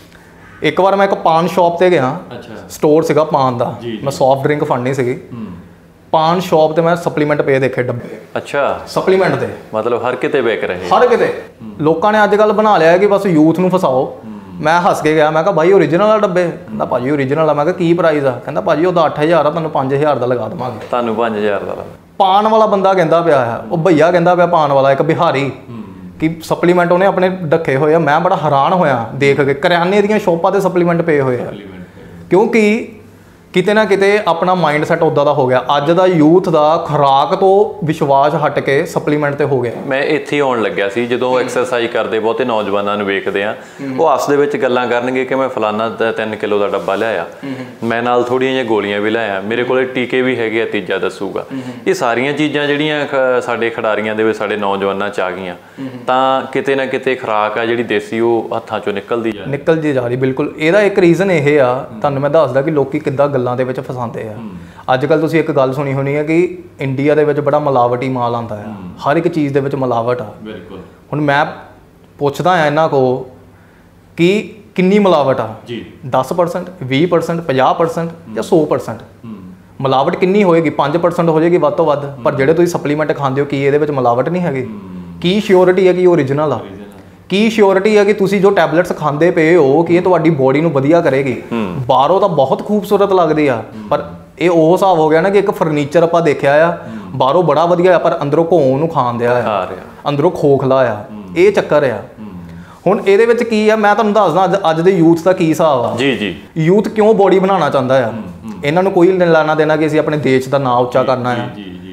ਇੱਕ ਵਾਰ ਮੈਂ ਇੱਕ ਪਾਨ ਸ਼ਾਪ ਤੇ ਗਿਆ, ਸਟੋਰ ਸੀਗਾ ਪਾਨ ਦਾ, ਮੈਂ ਸੌਫਟ ਡਰਿੰਕ ਫੜਨੀ ਸੀਗੀ। ਪਾਨ ਸ਼ਾਪ ਤੇ ਮੈਂ ਸਪਲੀਮੈਂਟ ਪਏ ਦੇਖੇ ਡੱਬੇ। ਅੱਛਾ, ਸਪਲੀਮੈਂਟ ਦੇ ਮਤਲਬ ਹਰ ਕਿਤੇ ਵੇਚ ਰਹੇ, ਹਰ ਕਿਤੇ। ਲੋਕਾਂ ਨੇ ਅੱਜ ਕੱਲ੍ਹ ਬਣਾ ਲਿਆ ਕਿ ਬਸ ਯੂਥ ਨੂੰ ਫਸਾਓ। ਮੈਂ ਹੱਸ ਕੇ ਗਿਆ, ਮੈਂ ਕਿਹਾ ਬਾਈ ਓਰੀਜਨਲ ਆ ਡੱਬੇ? ਕਹਿੰਦਾ ਭਾਜੀ ਓਰੀਜਨਲ ਆ। ਮੈਂ ਕਿਹਾ ਕੀ ਪ੍ਰਾਈਸ ਆ? ਕਹਿੰਦਾ ਭਾਜੀ ਉਹਦਾ ਅੱਠ ਹਜ਼ਾਰ ਆ, ਤੁਹਾਨੂੰ ਪੰਜ ਹਜ਼ਾਰ ਦਾ ਲਗਾ ਦੇਵਾਂਗੇ। ਤੁਹਾਨੂੰ ਪੰਜ ਹਜ਼ਾਰ ਦਾ? ਪਾਨ ਵਾਲਾ ਬੰਦਾ ਕਹਿੰਦਾ ਪਿਆ ਆ, ਉਹ ਭਈਆ ਕਹਿੰਦਾ ਪਿਆ ਪਾਨ ਵਾਲਾ, ਇੱਕ ਬਿਹਾਰੀ, ਕਿ ਸਪਲੀਮੈਂਟ ਉਹਨੇ ਆਪਣੇ ਰੱਖੇ ਹੋਏ ਆ। ਮੈਂ ਬੜਾ ਹੈਰਾਨ ਹੋਇਆ ਦੇਖ ਕੇ, ਕਰਿਆਨੇ ਦੀਆਂ ਸ਼ੋਪਾਂ ਤੇ ਸਪਲੀਮੈਂਟ ਪਏ ਹੋਏ ਆ। ਕਿਉਂਕਿ ਕਿਤੇ ਨਾ ਕਿਤੇ ਆਪਣਾ ਮਾਈਂਡ ਸੈਟ ਉੱਦਾਂ ਦਾ ਹੋ ਗਿਆ। ਅੱਜ ਦਾ ਯੂਥ ਦਾ ਖੁਰਾਕ ਤੋਂ ਵਿਸ਼ਵਾਸ ਹਟ ਕੇ ਸਪਲੀਮੈਂਟ ਤੇ ਹੋ ਗਿਆ। ਮੈਂ ਇੱਥੇ ਆਉਣ ਲੱਗਿਆ ਸੀ, ਜਦੋਂ ਐਕਸਰਸਾਈਜ਼ ਕਰਦੇ ਬਹੁਤੇ ਨੌਜਵਾਨਾਂ ਨੂੰ ਵੇਖਦੇ ਆ, ਉਹ ਆਪਸ ਦੇ ਵਿੱਚ ਗੱਲਾਂ ਕਰਨਗੇ ਕਿ ਮੈਂ ਫਲਾਨਾ ਤਿੰਨ ਕਿਲੋ ਦਾ ਡੱਬਾ ਲਿਆਇਆ, ਮੈਂ ਨਾਲ ਥੋੜ੍ਹੀਆਂ ਜਿਹੀਆਂ ਗੋਲੀਆਂ ਵੀ ਲਿਆਇਆ, ਮੇਰੇ ਕੋਲੇ ਟੀਕੇ ਵੀ ਹੈਗੇ ਆ, ਤੀਜਾ ਦੱਸੂਗਾ। ਇਹ ਸਾਰੀਆਂ ਚੀਜ਼ਾਂ ਜਿਹੜੀਆਂ ਸਾਡੇ ਖਿਡਾਰੀਆਂ ਦੇ ਵਿੱਚ, ਸਾਡੇ ਨੌਜਵਾਨਾਂ 'ਚ ਆ ਗਈਆਂ, ਤਾਂ ਕਿਤੇ ਨਾ ਕਿਤੇ ਖੁਰਾਕ ਆ ਜਿਹੜੀ ਦੇਸੀ ਉਹ ਹੱਥਾਂ 'ਚੋਂ ਨਿਕਲਦੀ ਜਾ ਨਿਕਲ ਜੀ ਜਾ ਰਹੀ। ਬਿਲਕੁਲ, ਇਹਦਾ ਇੱਕ ਰੀਜ਼ਨ ਇਹ ਆ, ਤੁਹਾਨੂੰ ਮੈਂ ਦੱਸਦਾ ਕਿ ਲੋਕੀ ਕਿੱਦਾਂ ਗੱਲਾਂ ਦੇ ਵਿੱਚ ਫਸਾਉਂਦੇ ਆ। ਅੱਜ ਕੱਲ੍ਹ ਤੁਸੀਂ ਇੱਕ ਗੱਲ ਸੁਣੀ ਹੋਣੀ ਹੈ ਕਿ ਇੰਡੀਆ ਦੇ ਵਿੱਚ ਬੜਾ ਮਿਲਾਵਟੀ ਮਾਲ ਆਉਂਦਾ ਆ, ਹਰ ਇੱਕ ਚੀਜ਼ ਦੇ ਵਿੱਚ ਮਿਲਾਵਟ ਆ। ਬਿਲਕੁਲ। ਹੁਣ ਮੈਂ ਪੁੱਛਦਾ ਆ ਇਹਨਾਂ ਕੋ ਕਿ ਕਿੰਨੀ ਮਿਲਾਵਟ ਆ ਜੀ, ਦਸ ਪਰਸੈਂਟ, ਵੀਹ ਪਰਸੈਂਟ, ਪੰਜਾਹ ਪਰਸੈਂਟ ਜਾਂ ਸੌ ਪਰਸੈਂਟ ਮਿਲਾਵਟ ਕਿੰਨੀ ਹੋਏਗੀ? ਪੰਜ ਪਰਸੈਂਟ ਹੋ ਜਾਏਗੀ ਵੱਧ ਤੋਂ ਵੱਧ। ਪਰ ਜਿਹੜੇ ਤੁਸੀਂ ਸਪਲੀਮੈਂਟ ਖਾਂਦੇ ਹੋ, ਕੀ ਇਹਦੇ ਵਿੱਚ ਮਿਲਾਵਟ ਨਹੀਂ ਹੈਗੀ? ਕੀ ਸ਼ਿਓਰਿਟੀ ਹੈ ਕਿ ਓਰੀਜਨਲ ਆ? ਕੀ ਸ਼ਿਓਰਿਟੀ ਹੈ ਕਿ ਤੁਸੀਂ ਜੋ ਟੈਬਲੇਟਸ ਖਾਂਦੇ ਪਏ ਹੋ ਕਿ ਇਹ ਤੁਹਾਡੀ ਬੋਡੀ ਨੂੰ ਵਧੀਆ ਕਰੇਗੀ? ਬਾਹਰੋਂ ਤਾਂ ਬਹੁਤ ਖੂਬਸੂਰਤ ਲੱਗਦੀ ਆ, ਪਰ ਇਹ ਉਹ ਹਿਸਾਬ ਹੋ ਗਿਆ ਨਾ ਕਿ ਇੱਕ ਫਰਨੀਚਰ ਆਪਾਂ ਦੇਖਿਆ ਆ, ਬਾਹਰੋਂ ਬੜਾ ਵਧੀਆ ਆ ਪਰ ਅੰਦਰੋਂ ਘੋਂ ਨੂੰ ਖਾਣ ਦਿਆ ਆ, ਅੰਦਰੋਂ ਖੋਖਲਾ ਆ। ਇਹ ਚੱਕਰ ਆ। ਹੁਣ ਇਹਦੇ ਵਿੱਚ ਕੀ ਆ, ਮੈਂ ਤੁਹਾਨੂੰ ਦੱਸਦਾ ਅੱਜ ਅੱਜ ਦੇ ਯੂਥ ਦਾ ਕੀ ਹਿਸਾਬ ਆ। ਜੀ ਜੀ। ਯੂਥ ਕਿਉਂ ਬੋਡੀ ਬਣਾਉਣਾ ਚਾਹੁੰਦਾ ਆ? ਇਹਨਾਂ ਨੂੰ ਕੋਈ ਲੈਣਾ ਦੇਣਾ ਕਿ ਅਸੀਂ ਆਪਣੇ ਦੇਸ਼ ਦਾ ਨਾਂ ਉੱਚਾ ਕਰਨਾ ਆ,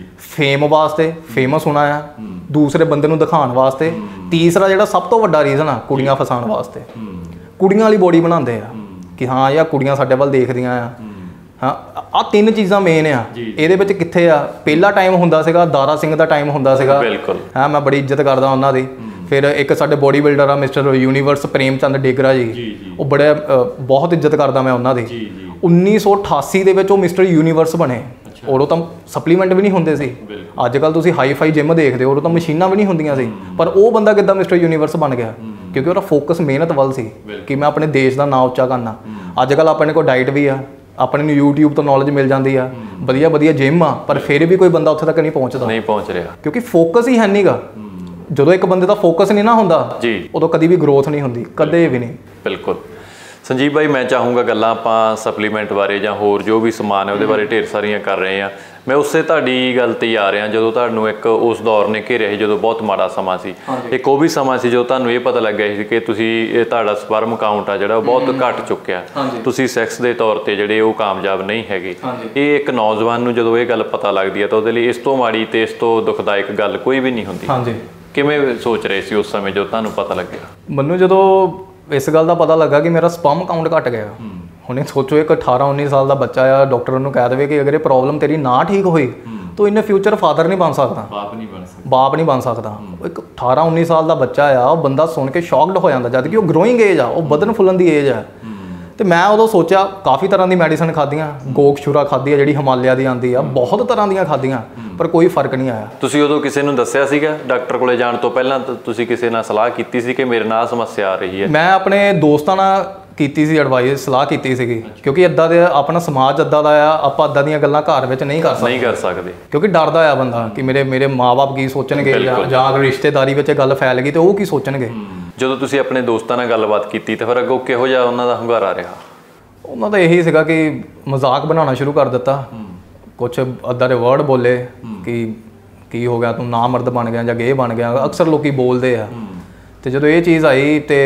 ਫੇਮ ਵਾਸਤੇ, ਫੇਮਸ ਹੋਣਾ ਆ, ਦੂਸਰੇ ਬੰਦੇ ਨੂੰ ਦਿਖਾਉਣ ਵਾਸਤੇ। ਤੀਸਰਾ ਜਿਹੜਾ ਸਭ ਤੋਂ ਵੱਡਾ ਰੀਜ਼ਨ ਆ, ਕੁੜੀਆਂ ਫਸਾਉਣ ਵਾਸਤੇ। ਕੁੜੀਆਂ ਵਾਲੀ ਬੋਡੀ ਬਣਾਉਂਦੇ ਆ ਕਿ ਹਾਂ ਯਾਰ ਕੁੜੀਆਂ ਸਾਡੇ ਵੱਲ ਦੇਖਦੀਆਂ ਆ। ਹਾਂ, ਆਹ ਤਿੰਨ ਚੀਜ਼ਾਂ ਮੇਨ ਆ ਇਹਦੇ ਵਿੱਚ। ਕਿੱਥੇ ਆ? ਪਹਿਲਾ ਟਾਈਮ ਹੁੰਦਾ ਸੀਗਾ, ਦਾਰਾ ਸਿੰਘ ਦਾ ਟਾਈਮ ਹੁੰਦਾ ਸੀਗਾ। ਬਿਲਕੁਲ। ਹਾਂ, ਮੈਂ ਬੜੀ ਇੱਜ਼ਤ ਕਰਦਾ ਉਹਨਾਂ ਦੀ। ਫਿਰ ਇੱਕ ਸਾਡੇ ਬੋਡੀ ਬਿਲਡਰ ਆ ਮਿਸਟਰ ਯੂਨੀਵਰਸ ਪ੍ਰੇਮ ਚੰਦ ਡੇਗਰਾ ਜੀ, ਉਹ ਬੜੇ ਬਹੁਤ ਇੱਜ਼ਤ ਕਰਦਾ ਮੈਂ ਉਹਨਾਂ ਦੀ। ਉੱਨੀ ਸੌ ਅਠਾਸੀ ਦੇ ਵਿੱਚ ਉਹ ਮਿਸਟਰ ਯੂਨੀਵਰਸ ਬਣੇ। ਉਦੋਂ ਤਾਂ ਸਪਲੀਮੈਂਟ ਵੀ ਨਹੀਂ ਹੁੰਦੇ ਸੀ। ਅੱਜ ਕੱਲ੍ਹ ਤੁਸੀਂ ਹਾਈ ਫਾਈ ਜਿਮ ਦੇਖਦੇ ਹੋ, ਉਦੋਂ ਤਾਂ ਮਸ਼ੀਨਾਂ ਵੀ ਨਹੀਂ ਹੁੰਦੀਆਂ ਸੀ। ਪਰ ਉਹ ਬੰਦਾ ਕਿੱਦਾਂ ਮਿਸਟਰ ਯੂਨੀਵਰਸ ਬਣ ਗਿਆ? ਕਿਉਂਕਿ ਉਹਦਾ ਫੋਕਸ ਮਿਹਨਤ ਵੱਲ ਸੀ ਕਿ ਮੈਂ ਆਪਣੇ ਦੇਸ਼ ਦਾ ਨਾਂ ਉੱਚਾ ਕਰਨਾ। ਅੱਜ ਕੱਲ੍ਹ ਆਪਣੇ ਕੋਲ ਡਾਈਟ ਵੀ ਆ, ਆਪਣੇ ਨੂੰ ਯੂਟਿਊਬ ਤੋਂ ਨੌਲੇਜ ਮਿਲ ਜਾਂਦੀ ਆ, ਵਧੀਆ ਵਧੀਆ ਜਿਮ ਆ, ਪਰ ਫਿਰ ਵੀ ਕੋਈ ਬੰਦਾ ਉੱਥੇ ਤੱਕ ਨਹੀਂ ਪਹੁੰਚਦਾ, ਨਹੀਂ ਪਹੁੰਚ ਰਿਹਾ, ਕਿਉਂਕਿ ਫੋਕਸ ਹੀ ਹੈ ਨਹੀਂਗਾ। ਜਦੋਂ ਇੱਕ ਬੰਦੇ ਦਾ ਫੋਕਸ ਨਹੀਂ ਨਾ ਹੁੰਦਾ ਜੀ, ਉਦੋਂ ਕਦੀ ਵੀ ਗਰੋਥ ਨਹੀਂ ਹੁੰਦੀ, ਕਦੇ ਵੀ ਨਹੀਂ। ਬਿਲਕੁਲ। ਸੰਜੀਵ ਭਾਈ, ਮੈਂ ਚਾਹੂੰਗਾ ਗੱਲਾਂ ਆਪਾਂ ਸਪਲੀਮੈਂਟ ਬਾਰੇ ਜਾਂ ਹੋਰ ਜੋ ਵੀ ਸਮਾਨ ਹੈ ਉਹਦੇ ਬਾਰੇ ਢੇਰ ਸਾਰੀਆਂ ਕਰ ਰਹੇ ਹਾਂ। ਮੈਂ ਉਸੇ ਤੁਹਾਡੀ ਗੱਲ 'ਤੇ ਹੀ ਆ ਰਿਹਾ, ਜਦੋਂ ਤੁਹਾਨੂੰ ਇੱਕ ਉਸ ਦੌਰ ਨੇ ਘੇਰਿਆ ਸੀ ਜਦੋਂ ਬਹੁਤ ਮਾੜਾ ਸਮਾਂ ਸੀ। ਇੱਕ ਉਹ ਵੀ ਸਮਾਂ ਸੀ ਜਦੋਂ ਤੁਹਾਨੂੰ ਇਹ ਪਤਾ ਲੱਗਿਆ ਸੀ ਕਿ ਤੁਸੀਂ ਇਹ ਤੁਹਾਡਾ ਸਪਰਮ ਕਾਊਂਟ ਆ ਜਿਹੜਾ ਉਹ ਬਹੁਤ ਘੱਟ ਚੁੱਕਿਆ, ਤੁਸੀਂ ਸੈਕਸ ਦੇ ਤੌਰ 'ਤੇ ਜਿਹੜੇ ਉਹ ਕਾਮਯਾਬ ਨਹੀਂ ਹੈਗੇ। ਇਹ ਇੱਕ ਨੌਜਵਾਨ ਨੂੰ ਜਦੋਂ ਇਹ ਗੱਲ ਪਤਾ ਲੱਗਦੀ ਹੈ ਤਾਂ ਉਹਦੇ ਲਈ ਇਸ ਤੋਂ ਮਾੜੀ ਤੇ ਇਸ ਤੋਂ ਦੁਖਦਾਇਕ ਗੱਲ ਕੋਈ ਵੀ ਨਹੀਂ ਹੁੰਦੀ। ਕਿਵੇਂ ਸੋਚ ਰਹੇ ਸੀ ਉਸ ਸਮੇਂ ਜਦੋਂ ਤੁਹਾਨੂੰ ਪਤਾ ਲੱਗਿਆ? ਮੈਨੂੰ ਜਦੋਂ ਇਸ ਗੱਲ ਦਾ ਪਤਾ ਲੱਗਾ ਕਿ ਮੇਰਾ ਸਪਰਮ ਕਾਊਂਟ ਘਟ ਗਿਆ, ਹੁਣ ਇਹ ਸੋਚੋ ਇੱਕ ਅਠਾਰਾਂ ਉੱਨੀ ਸਾਲ ਦਾ ਬੱਚਾ ਆ, ਡਾਕਟਰ ਉਹਨੂੰ ਕਹਿ ਦੇਵੇ ਕਿ ਅਗਰ ਇਹ ਪ੍ਰੋਬਲਮ ਤੇਰੀ ਨਾ ਠੀਕ ਹੋਈ ਤਾਂ ਇਹਨੇ ਫਿਊਚਰ ਫਾਦਰ ਨਹੀਂ ਬਣ ਸਕਦਾ, ਬਾਪ ਨਹੀਂ ਬਣ ਸਕਦਾ, ਬਾਪ ਨਹੀਂ ਬਣ ਸਕਦਾ। ਇੱਕ ਅਠਾਰਾਂ ਉੱਨੀ ਸਾਲ ਦਾ ਬੱਚਾ ਆ, ਉਹ ਬੰਦਾ ਸੁਣ ਕੇ ਸ਼ੌਕਡ ਹੋ ਜਾਂਦਾ, ਜਦ ਕਿ ਉਹ ਗਰੋਇੰਗ ਏਜ ਆ, ਉਹ ਵਧਣ ਫੁੱਲਣ ਦੀ ਏਜ ਆ। ਤੇ ਮੈਂ ਉਦੋਂ ਸੋਚਿਆ, ਕਾਫੀ ਤਰ੍ਹਾਂ ਦੀ ਮੈਡੀਸਨ ਖਾਧੀਆਂ, ਗੋਕਸ਼ੂਰਾ ਖਾਧੀ ਆ ਜਿਹੜੀ ਹਿਮਾਲਿਆ ਦੀ ਆਉਂਦੀ ਆ, ਬਹੁਤ ਤਰ੍ਹਾਂ ਦੀਆਂ ਖਾਧੀਆਂ, ਪਰ ਕੋਈ ਫਰਕ ਨਹੀਂ ਆਇਆ। ਤੁਸੀਂ ਉਦੋਂ ਕਿਸੇ ਨੂੰ ਦੱਸਿਆ ਸੀਗਾ ਡਾਕਟਰ ਕੋਲੇ ਜਾਣ ਤੋਂ ਪਹਿਲਾਂ? ਤੁਸੀਂ ਕਿਸੇ ਨਾਲ ਸਲਾਹ ਕੀਤੀ ਸੀ ਕਿ ਮੇਰੇ ਨਾਲ ਸਮੱਸਿਆ ਆ ਰਹੀ ਹੈ? ਮੈਂ ਆਪਣੇ ਦੋਸਤਾਂ ਨਾਲ ਕੀਤੀ ਸੀ ਐਡਵਾਈਸ, ਸਲਾਹ ਕੀਤੀ ਸੀਗੀ, ਕਿਉਂਕਿ ਇੱਦਾਂ ਦੇ ਆਪਣਾ ਸਮਾਜ ਇੱਦਾਂ ਦਾ ਆ, ਆਪਾਂ ਇੱਦਾਂ ਦੀਆਂ ਗੱਲਾਂ ਘਰ ਵਿੱਚ ਨਹੀਂ ਕਰ ਸਕਦੇ ਨਹੀਂ ਕਰ ਸਕਦੇ ਕਿਉਂਕਿ ਡਰਦਾ ਆ ਬੰਦਾ ਕਿ ਮੇਰੇ ਮੇਰੇ ਮਾਂ-ਬਾਪ ਕੀ ਸੋਚਣਗੇ, ਜਾਂ ਅਗਰ ਰਿਸ਼ਤੇਦਾਰੀ ਵਿੱਚ ਗੱਲ ਫੈਲ ਗਈ ਤੇ ਉਹ ਕੀ ਸੋਚਣਗੇ। ਜਦੋਂ ਤੁਸੀਂ ਆਪਣੇ ਦੋਸਤਾਂ ਨਾਲ ਗੱਲਬਾਤ ਕੀਤੀ ਤਾਂ ਫਿਰ ਅੱਗੋਂ ਕਿਹੋ ਜਿਹਾ ਉਹਨਾਂ ਦਾ ਹੁੰਗਾਰਾ ਰਿਹਾ? ਉਹਨਾਂ ਦਾ ਇਹੀ ਸੀਗਾ ਕਿ ਮਜ਼ਾਕ ਬਣਾਉਣਾ ਸ਼ੁਰੂ ਕਰ ਦਿੱਤਾ, ਕੁਛ ਅੱਧਾ ਦੇ ਵਰਡ ਬੋਲੇ ਕਿ ਕੀ ਹੋ ਗਿਆ ਤੂੰ ਨਾ ਮਰਦ ਬਣ ਗਿਆ ਜਾਂ ਗੇ ਬਣ ਗਿਆ, ਅਕਸਰ ਲੋਕੀ ਬੋਲਦੇ ਆ। ਤੇ ਜਦੋਂ ਇਹ ਚੀਜ਼ ਆਈ ਤੇ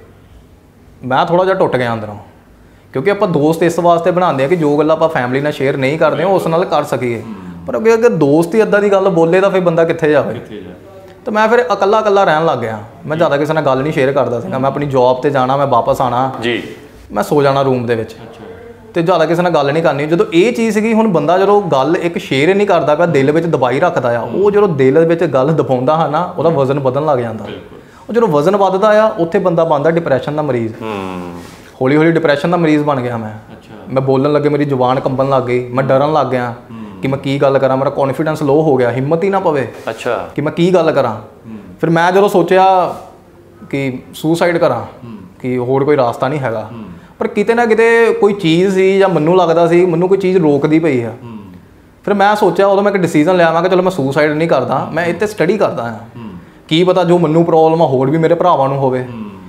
ਮੈਂ ਥੋੜ੍ਹਾ ਜਿਹਾ ਟੁੱਟ ਗਿਆ ਅੰਦਰੋਂ, ਕਿਉਂਕਿ ਆਪਾਂ ਦੋਸਤ ਇਸ ਵਾਸਤੇ ਬਣਾਉਂਦੇ ਆ ਕਿ ਜੋ ਗੱਲਾਂ ਆਪਾਂ ਫੈਮਿਲੀ ਨਾਲ ਸ਼ੇਅਰ ਨਹੀਂ ਕਰਦੇ ਉਸ ਨਾਲ ਕਰ ਸਕੀਏ, ਪਰ ਅੱਗੇ ਅਗਰ ਦੋਸਤ ਹੀ ਇੱਦਾਂ ਦੀ ਗੱਲ ਬੋਲੇ ਤਾਂ ਫਿਰ ਬੰਦਾ ਕਿੱਥੇ ਜਾਵੇ। ਤੇ ਮੈਂ ਫਿਰ ਇਕੱਲਾ ਇਕੱਲਾ ਰਹਿਣ ਲੱਗ ਗਿਆ, ਮੈਂ ਜ਼ਿਆਦਾ ਕਿਸੇ ਨਾਲ ਗੱਲ ਨਹੀਂ ਸ਼ੇਅਰ ਕਰਦਾ ਸੀਗਾ। ਮੈਂ ਆਪਣੀ ਜੌਬ 'ਤੇ ਜਾਣਾ, ਮੈਂ ਵਾਪਸ ਆਉਣਾ ਜੀ, ਮੈਂ ਸੋ ਜਾਣਾ ਰੂਮ ਦੇ ਵਿੱਚ, ਤੇ ਜ਼ਿਆਦਾ ਕਿਸੇ ਨਾਲ ਗੱਲ ਨਹੀਂ ਕਰਨੀ। ਜਦੋਂ ਇਹ ਚੀਜ਼ ਸੀਗੀ, ਹੁਣ ਬੰਦਾ ਜਦੋਂ ਗੱਲ ਇੱਕ ਸ਼ੇਅਰ ਨਹੀਂ ਕਰਦਾ ਪਿਆ, ਦਿਲ ਵਿੱਚ ਦਬਾਈ ਰੱਖਦਾ ਆ, ਉਹ ਜਦੋਂ ਦਿਲ ਵਿੱਚ ਗੱਲ ਦਬਾਉਂਦਾ ਹੈ ਨਾ, ਉਹਦਾ ਵਜ਼ਨ ਵਧਣ ਲੱਗ ਜਾਂਦਾ। ਉਹ ਜਦੋਂ ਵਜ਼ਨ ਵੱਧਦਾ ਆ, ਉੱਥੇ ਬੰਦਾ ਬਣਦਾ ਡਿਪਰੈਸ਼ਨ ਦਾ ਮਰੀਜ਼। ਹੌਲੀ ਹੌਲੀ ਡਿਪਰੈਸ਼ਨ ਦਾ ਮਰੀਜ਼ ਬਣ ਗਿਆ ਮੈਂ। ਮੈਂ ਬੋਲਣ ਲੱਗੇ ਮੇਰੀ ਜ਼ੁਬਾਨ ਕੰਬਣ ਲੱਗ ਗਈ, ਮੈਂ ਡਰਨ ਲੱਗ ਗਿਆ ਕਿ ਮੈਂ ਕੀ ਗੱਲ ਕਰਾਂ, ਮੇਰਾ ਕੌਨਫੀਡੈਂਸ ਲੋ ਹੋ ਗਿਆ, ਹਿੰਮਤ ਹੀ ਨਾ ਪਵੇ ਅੱਛਾ ਕਿ ਮੈਂ ਕੀ ਗੱਲ ਕਰਾਂ। ਫਿਰ ਮੈਂ ਜਦੋਂ ਸੋਚਿਆ ਕਿ ਸੁਸਾਈਡ ਕਰਾਂ, ਕਿ ਹੋਰ ਕੋਈ ਰਾਸਤਾ ਨਹੀਂ ਹੈਗਾ, ਪਰ ਕਿਤੇ ਨਾ ਕਿਤੇ ਕੋਈ ਚੀਜ਼ ਸੀ ਜਾਂ ਮੈਨੂੰ ਲੱਗਦਾ ਸੀ ਮੈਨੂੰ ਕੋਈ ਚੀਜ਼ ਰੋਕਦੀ ਪਈ ਆ। ਫਿਰ ਮੈਂ ਸੋਚਿਆ, ਉਦੋਂ ਮੈਂ ਇੱਕ ਡਿਸੀਜ਼ਨ ਲਿਆ, ਮੈਂ ਕਿ ਚਲੋ ਮੈਂ ਸੁਸਾਈਡ ਨਹੀਂ ਕਰਦਾ, ਮੈਂ ਇੱਥੇ ਸਟੱਡੀ ਕਰਦਾ ਹਾਂ, ਕੀ ਪਤਾ ਜੋ ਮੈਨੂੰ ਪ੍ਰੋਬਲਮ ਆ ਹੋਰ ਵੀ ਮੇਰੇ ਭਰਾਵਾਂ ਨੂੰ ਹੋਵੇ।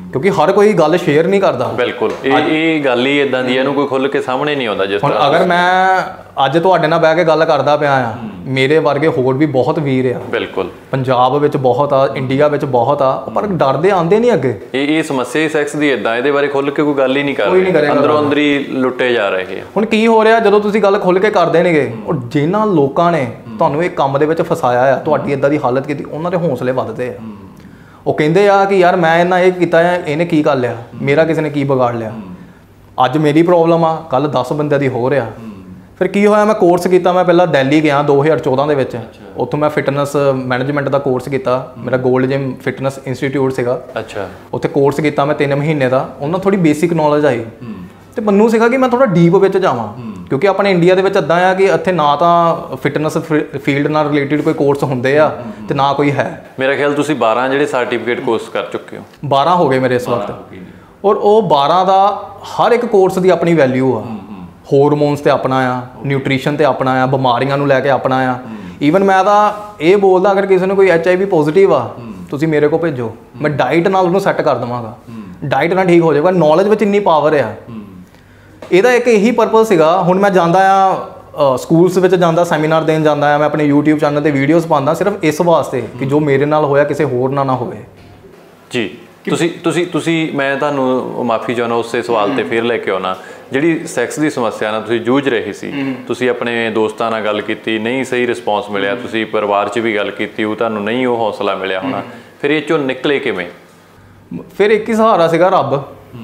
ਕਿਉਂਕਿ ਹਰ ਕੋਈ ਗੱਲ ਸ਼ੇਅਰ ਨਹੀਂ ਕਰਦਾ। ਬਿਲਕੁਲ, ਇਹ ਇਹ ਗੱਲ ਹੀ ਇਦਾਂ ਦੀ, ਇਹਨੂੰ ਕੋਈ ਖੁੱਲ੍ਹ ਕੇ ਸਾਹਮਣੇ ਨਹੀਂ ਆਉਂਦਾ। ਜਿਸ ਹੁਣ ਅਗਰ ਮੈਂ ਅੱਜ ਤੁਹਾਡੇ ਨਾਲ ਬਹਿ ਕੇ ਗੱਲ ਕਰਦਾ ਪਿਆ ਆ, ਮੇਰੇ ਵਰਗੇ ਹੋਰ ਵੀ ਬਹੁਤ ਵੀਰ ਆ। ਬਿਲਕੁਲ, ਪੰਜਾਬ ਵਿੱਚ ਬਹੁਤ ਆ, ਇੰਡੀਆ ਵਿੱਚ ਬਹੁਤ ਆ, ਪਰ ਡਰਦੇ ਆਉਂਦੇ ਨਹੀਂ ਅੱਗੇ। ਇਹ ਇਹ ਸਮੱਸਿਆ ਸੈਕਸ ਦੀ ਇਦਾਂ, ਇਹਦੇ ਬਾਰੇ ਖੁੱਲ੍ਹ ਕੇ ਕੋਈ ਗੱਲ ਹੀ ਨਹੀਂ ਕਰ ਰਹੇ, ਅੰਦਰੋਂ ਅੰਦਰ ਹੀ ਲੁੱਟੇ ਜਾ ਰਹੇ ਆ। ਹੁਣ ਕੀ ਹੋ ਰਿਹਾ, ਜਦੋਂ ਤੁਸੀਂ ਗੱਲ ਖੁੱਲ੍ਹ ਕੇ ਕਰਦੇ ਨੇਗੇ, ਉਹ ਜਿਨ੍ਹਾਂ ਲੋਕਾਂ ਨੇ ਤੁਹਾਨੂੰ ਇਹ ਕੰਮ ਦੇ ਵਿੱਚ ਫਸਾਇਆ ਆ, ਤੁਹਾਡੀ ਇਦਾਂ ਦੀ ਹਾਲਤ ਕੀਤੀ, ਉਹਨਾਂ ਦੇ ਹੌਸਲੇ ਵੱਧਦੇ ਆ। ਉਹ ਕਹਿੰਦੇ ਆ ਕਿ ਯਾਰ ਮੈਂ ਇਹਨਾਂ ਇਹ ਕੀਤਾ ਆ, ਇਹਨੇ ਕੀ ਕਰ ਲਿਆ, ਮੇਰਾ ਕਿਸੇ ਨੇ ਕੀ ਵਿਗਾੜ ਲਿਆ। ਅੱਜ ਮੇਰੀ ਪ੍ਰੋਬਲਮ ਆ, ਕੱਲ ਦਸ ਬੰਦਿਆਂ ਦੀ ਹੋ ਰਿਹਾ। ਫਿਰ ਕੀ ਹੋਇਆ, ਮੈਂ ਕੋਰਸ ਕੀਤਾ। ਮੈਂ ਪਹਿਲਾਂ ਦਿੱਲੀ ਗਿਆ ਦੋ ਹਜ਼ਾਰ ਚੌਦਾਂ ਦੇ ਵਿੱਚ, ਉੱਥੋਂ ਮੈਂ ਫਿਟਨੈਸ ਮੈਨੇਜਮੈਂਟ ਦਾ ਕੋਰਸ ਕੀਤਾ। ਮੇਰਾ ਗੋਲਡ ਜਿਮ ਫਿਟਨੈਸ ਇੰਸਟੀਟਿਊਟ ਸੀਗਾ। ਅੱਛਾ, ਉੱਥੇ ਕੋਰਸ ਕੀਤਾ ਮੈਂ ਤਿੰਨ ਮਹੀਨੇ ਦਾ। ਉਹਨਾਂ ਥੋੜੀ ਬੇਸਿਕ ਨੌਲੇਜ ਆਈ ਤੇ ਮੈਨੂੰ ਸੀਗਾ ਕਿ ਮੈਂ ਥੋੜਾ ਡੀਪ ਵਿੱਚ ਜਾਵਾਂ, ਕਿਉਂਕਿ ਆਪਣੇ ਇੰਡੀਆ ਦੇ ਵਿੱਚ ਇੱਦਾਂ ਆ ਕਿ ਇੱਥੇ ਨਾ ਤਾਂ ਫਿਟਨੈਸ ਫੀਲਡ ਨਾਲ ਰਿਲੇਟਿਡ ਕੋਈ ਕੋਰਸ ਹੁੰਦੇ ਆ ਤੇ ਨਾ ਕੋਈ ਹੈ। ਮੇਰਾ ਖਿਆਲ ਤੁਸੀਂ ਬਾਰਾਂ ਜਿਹੜੇ ਸਰਟੀਫਿਕੇਟ ਕੋਰਸ ਕਰ ਚੁੱਕੇ ਹੋ। ਬਾਰਾਂ ਹੋ ਗਏ ਮੇਰੇ ਇਸ ਵਕਤ, ਔਰ ਉਹ ਬਾਰਾਂ ਦਾ ਹਰ ਇੱਕ ਕੋਰਸ ਦੀ ਆਪਣੀ ਵੈਲਿਊ ਆ। ਹਾਰਮੋਨਸ ਤੇ ਆਪਣਾ ਆ, ਨਿਊਟ੍ਰੀਸ਼ਨ ਤੇ ਆਪਣਾ ਆ, ਬਿਮਾਰੀਆਂ ਨੂੰ ਲੈ ਕੇ ਆਪਣਾ ਆ। ਈਵਨ ਮੈਂ ਤਾਂ ਇਹ ਬੋਲਦਾ, ਅਗਰ ਕਿਸੇ ਨੂੰ ਕੋਈ ਐਚ ਆਈ ਵੀ ਪੋਜ਼ਿਟਿਵ ਆ, ਤੁਸੀਂ ਮੇਰੇ ਕੋਲ ਭੇਜੋ, ਮੈਂ ਡਾਈਟ ਨਾਲ ਉਹਨੂੰ ਸੈੱਟ ਕਰ ਦੇਵਾਂਗਾ। ਡਾਈਟ ਨਾਲ ਠੀਕ ਹੋ ਜਾਏਗਾ। ਨੌਲੇਜ ਵਿੱਚ ਇੰਨੀ ਪਾਵਰ ਆ। ਇਹਦਾ ਇੱਕ ਇਹੀ ਪਰਪਸ ਸੀਗਾ। ਹੁਣ ਮੈਂ ਜਾਂਦਾ ਆ ਸਕੂਲਸ ਵਿੱਚ, ਜਾਂਦਾ ਸੈਮੀਨਾਰ ਦੇਣ ਜਾਂਦਾ ਆ, ਮੈਂ ਆਪਣੇ ਯੂਟਿਊਬ ਚੈਨਲ ਤੇ ਵੀਡੀਓਜ਼ ਪਾਉਂਦਾ, ਸਿਰਫ ਇਸ ਵਾਸਤੇ ਕਿ ਜੋ ਮੇਰੇ ਨਾਲ ਹੋਇਆ ਕਿਸੇ ਹੋਰ ਨਾਲ ਨਾ ਹੋਵੇ। ਜੀ, ਤੁਸੀਂ ਤੁਸੀਂ ਤੁਸੀਂ ਮੈਂ ਤੁਹਾਨੂੰ ਮਾਫੀ ਚਾਹੁੰਦਾ ਉਸੇ ਸਵਾਲ ਤੇ ਫਿਰ ਲੈ ਕੇ ਆਉਣਾ। ਜਿਹੜੀ ਸੈਕਸ ਦੀ ਸਮੱਸਿਆ ਨਾਲ ਤੁਸੀਂ ਜੂਝ ਰਹੇ ਸੀ, ਤੁਸੀਂ ਆਪਣੇ ਦੋਸਤਾਂ ਨਾਲ ਗੱਲ ਕੀਤੀ, ਨਹੀਂ ਸਹੀ ਰਿਸਪੌਂਸ ਮਿਲਿਆ, ਤੁਸੀਂ ਪਰਿਵਾਰ 'ਚ ਵੀ ਗੱਲ ਕੀਤੀ, ਉਹ ਤੁਹਾਨੂੰ ਨਹੀਂ ਉਹ ਹੌਸਲਾ ਮਿਲਿਆ ਹੋਣਾ, ਫਿਰ ਇਹ 'ਚੋਂ ਨਿਕਲੇ ਕਿਵੇਂ? ਫਿਰ ਇੱਕ ਹੀ ਸਹਾਰਾ ਸੀਗਾ, ਰੱਬ।